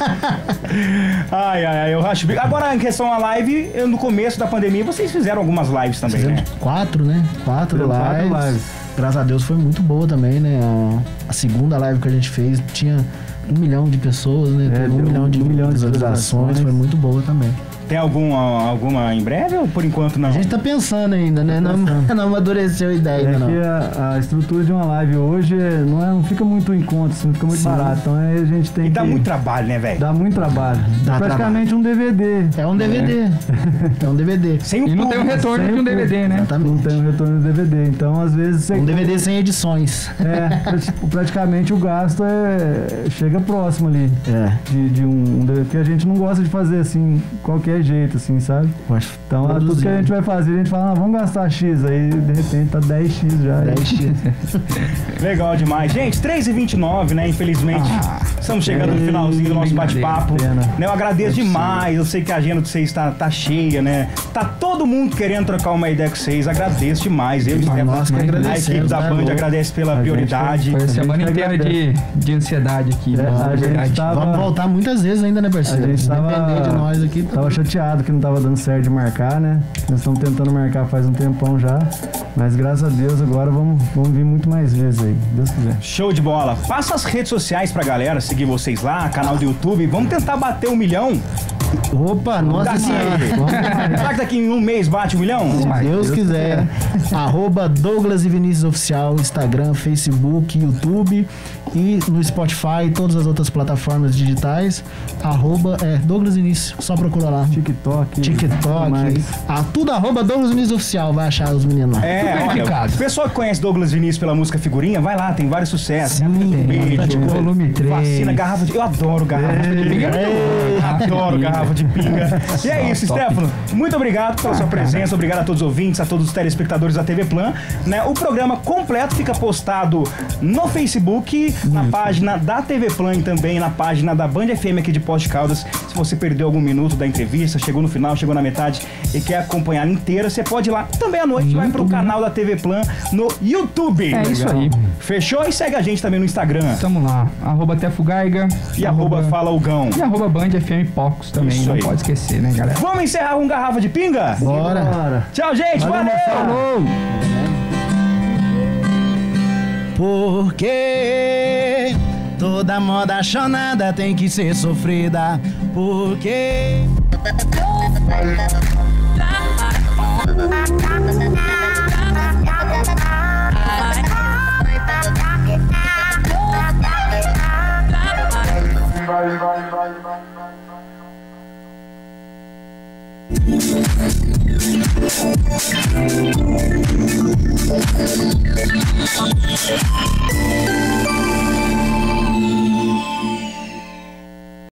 Ai, ai, ai, eu racho o bico. Agora, em questão à live, eu, no começo da pandemia, vocês fizeram algumas lives também, né? Fizemos quatro, né? Quatro Fizemos quatro lives. lives. Graças a Deus foi muito boa também, né? A, a segunda live que a gente fez tinha um milhão de pessoas, né? É, Teve um deu milhão de um milhão de visualizações. visualizações. Foi muito boa também. Tem algum, alguma em breve ou por enquanto não? A gente tá pensando ainda, né? Não, não amadureceu a ideia É ainda, não. que a, a estrutura de uma live hoje é- não, é, não fica muito em conta, assim, não fica muito Sim. barato. Então aí a gente tem E dá que... muito trabalho, né, velho? Dá muito trabalho. Dá é praticamente um D V D. É um D V D. É um D V D. Sem o E não tem o público. retorno de um D V D, né? Não Exatamente. tem o retorno do D V D. Então, às vezes, você... Um D V D sem edições. É, pra- tipo, praticamente o gasto é, chega próximo ali. É. De, de um, um D V D, porque a gente não gosta de fazer assim, qualquer qualquer jeito, assim, sabe? Então, a, tudo que a gente vai fazer, a gente fala, ah, vamos gastar X, aí de repente tá dez x já. dez x. Legal demais. Gente, três e vinte e nove, né? Infelizmente, ah, estamos chegando no finalzinho do nosso bate-papo. Né? Eu agradeço demais, eu sei que a agenda de vocês tá, tá cheia, né? Tá todo mundo querendo trocar uma ideia com vocês, agradeço demais. Eu, Nós que a equipe da Band né, agradece pela a prioridade. Foi a semana inteira de, de ansiedade aqui. É, na a gente verdade. tava- Vamos voltar muitas vezes ainda, né, parceiro? A gente tava, Depender de nós aqui. tá- tava chateado que não tava dando certo de marcar, né? Nós estamos tentando marcar faz um tempão já. Mas graças a Deus agora vamos, vamos vir muito mais vezes aí, se Deus quiser. Show de bola. Passa as redes sociais pra galera seguir vocês lá, canal do YouTube. Vamos tentar bater um milhão. Opa, nossa Daqui- senhora. Vamos lá. Será que daqui em um mês bate um milhão? Se Deus quiser. Arroba Douglas e Vinícius Oficial, Instagram, Facebook, YouTube e no Spotify e todas as outras plataformas digitais. Arroba é Douglas Vinícius, só procura lá. TikTok. TikTok, mais. ah, tudo arroba Douglas Vinícius Oficial, vai achar os meninos lá. É, olha, verificado. o pessoal que conhece Douglas Vinícius pela música Figurinha, vai lá, tem vários sucessos. Sim, Beijo, tá de volume três. Vacina, garrafa de... Eu adoro garrafa de pinga. Adoro garrafa de pinga. E é isso, Top. Stefano. Muito obrigado pela sua presença, obrigado a todos os ouvintes, a todos os telespectadores da T V Plan. Né? O programa completo fica postado no Facebook, na página da T V Plan e também na página da Band F M aqui de Poços de Caldas. Se você perdeu algum minuto da entrevista, chegou no final, chegou na metade e quer acompanhar inteira, você pode ir lá. Também à noite vai pro canal da T V Plan no YouTube. É isso aí. Fechou? E segue a gente também no Instagram. Tamo lá. Arroba Tefugaiga. E arroba Fala o Gão. E arroba Band F M Pocos também. Isso não aí. pode esquecer, né, galera? Vamos encerrar com garrafa de pinga? Bora. Bora. Tchau, gente. Valeu! Falou! Porque toda moda chonada tem que ser sofrida. Porque Thank you.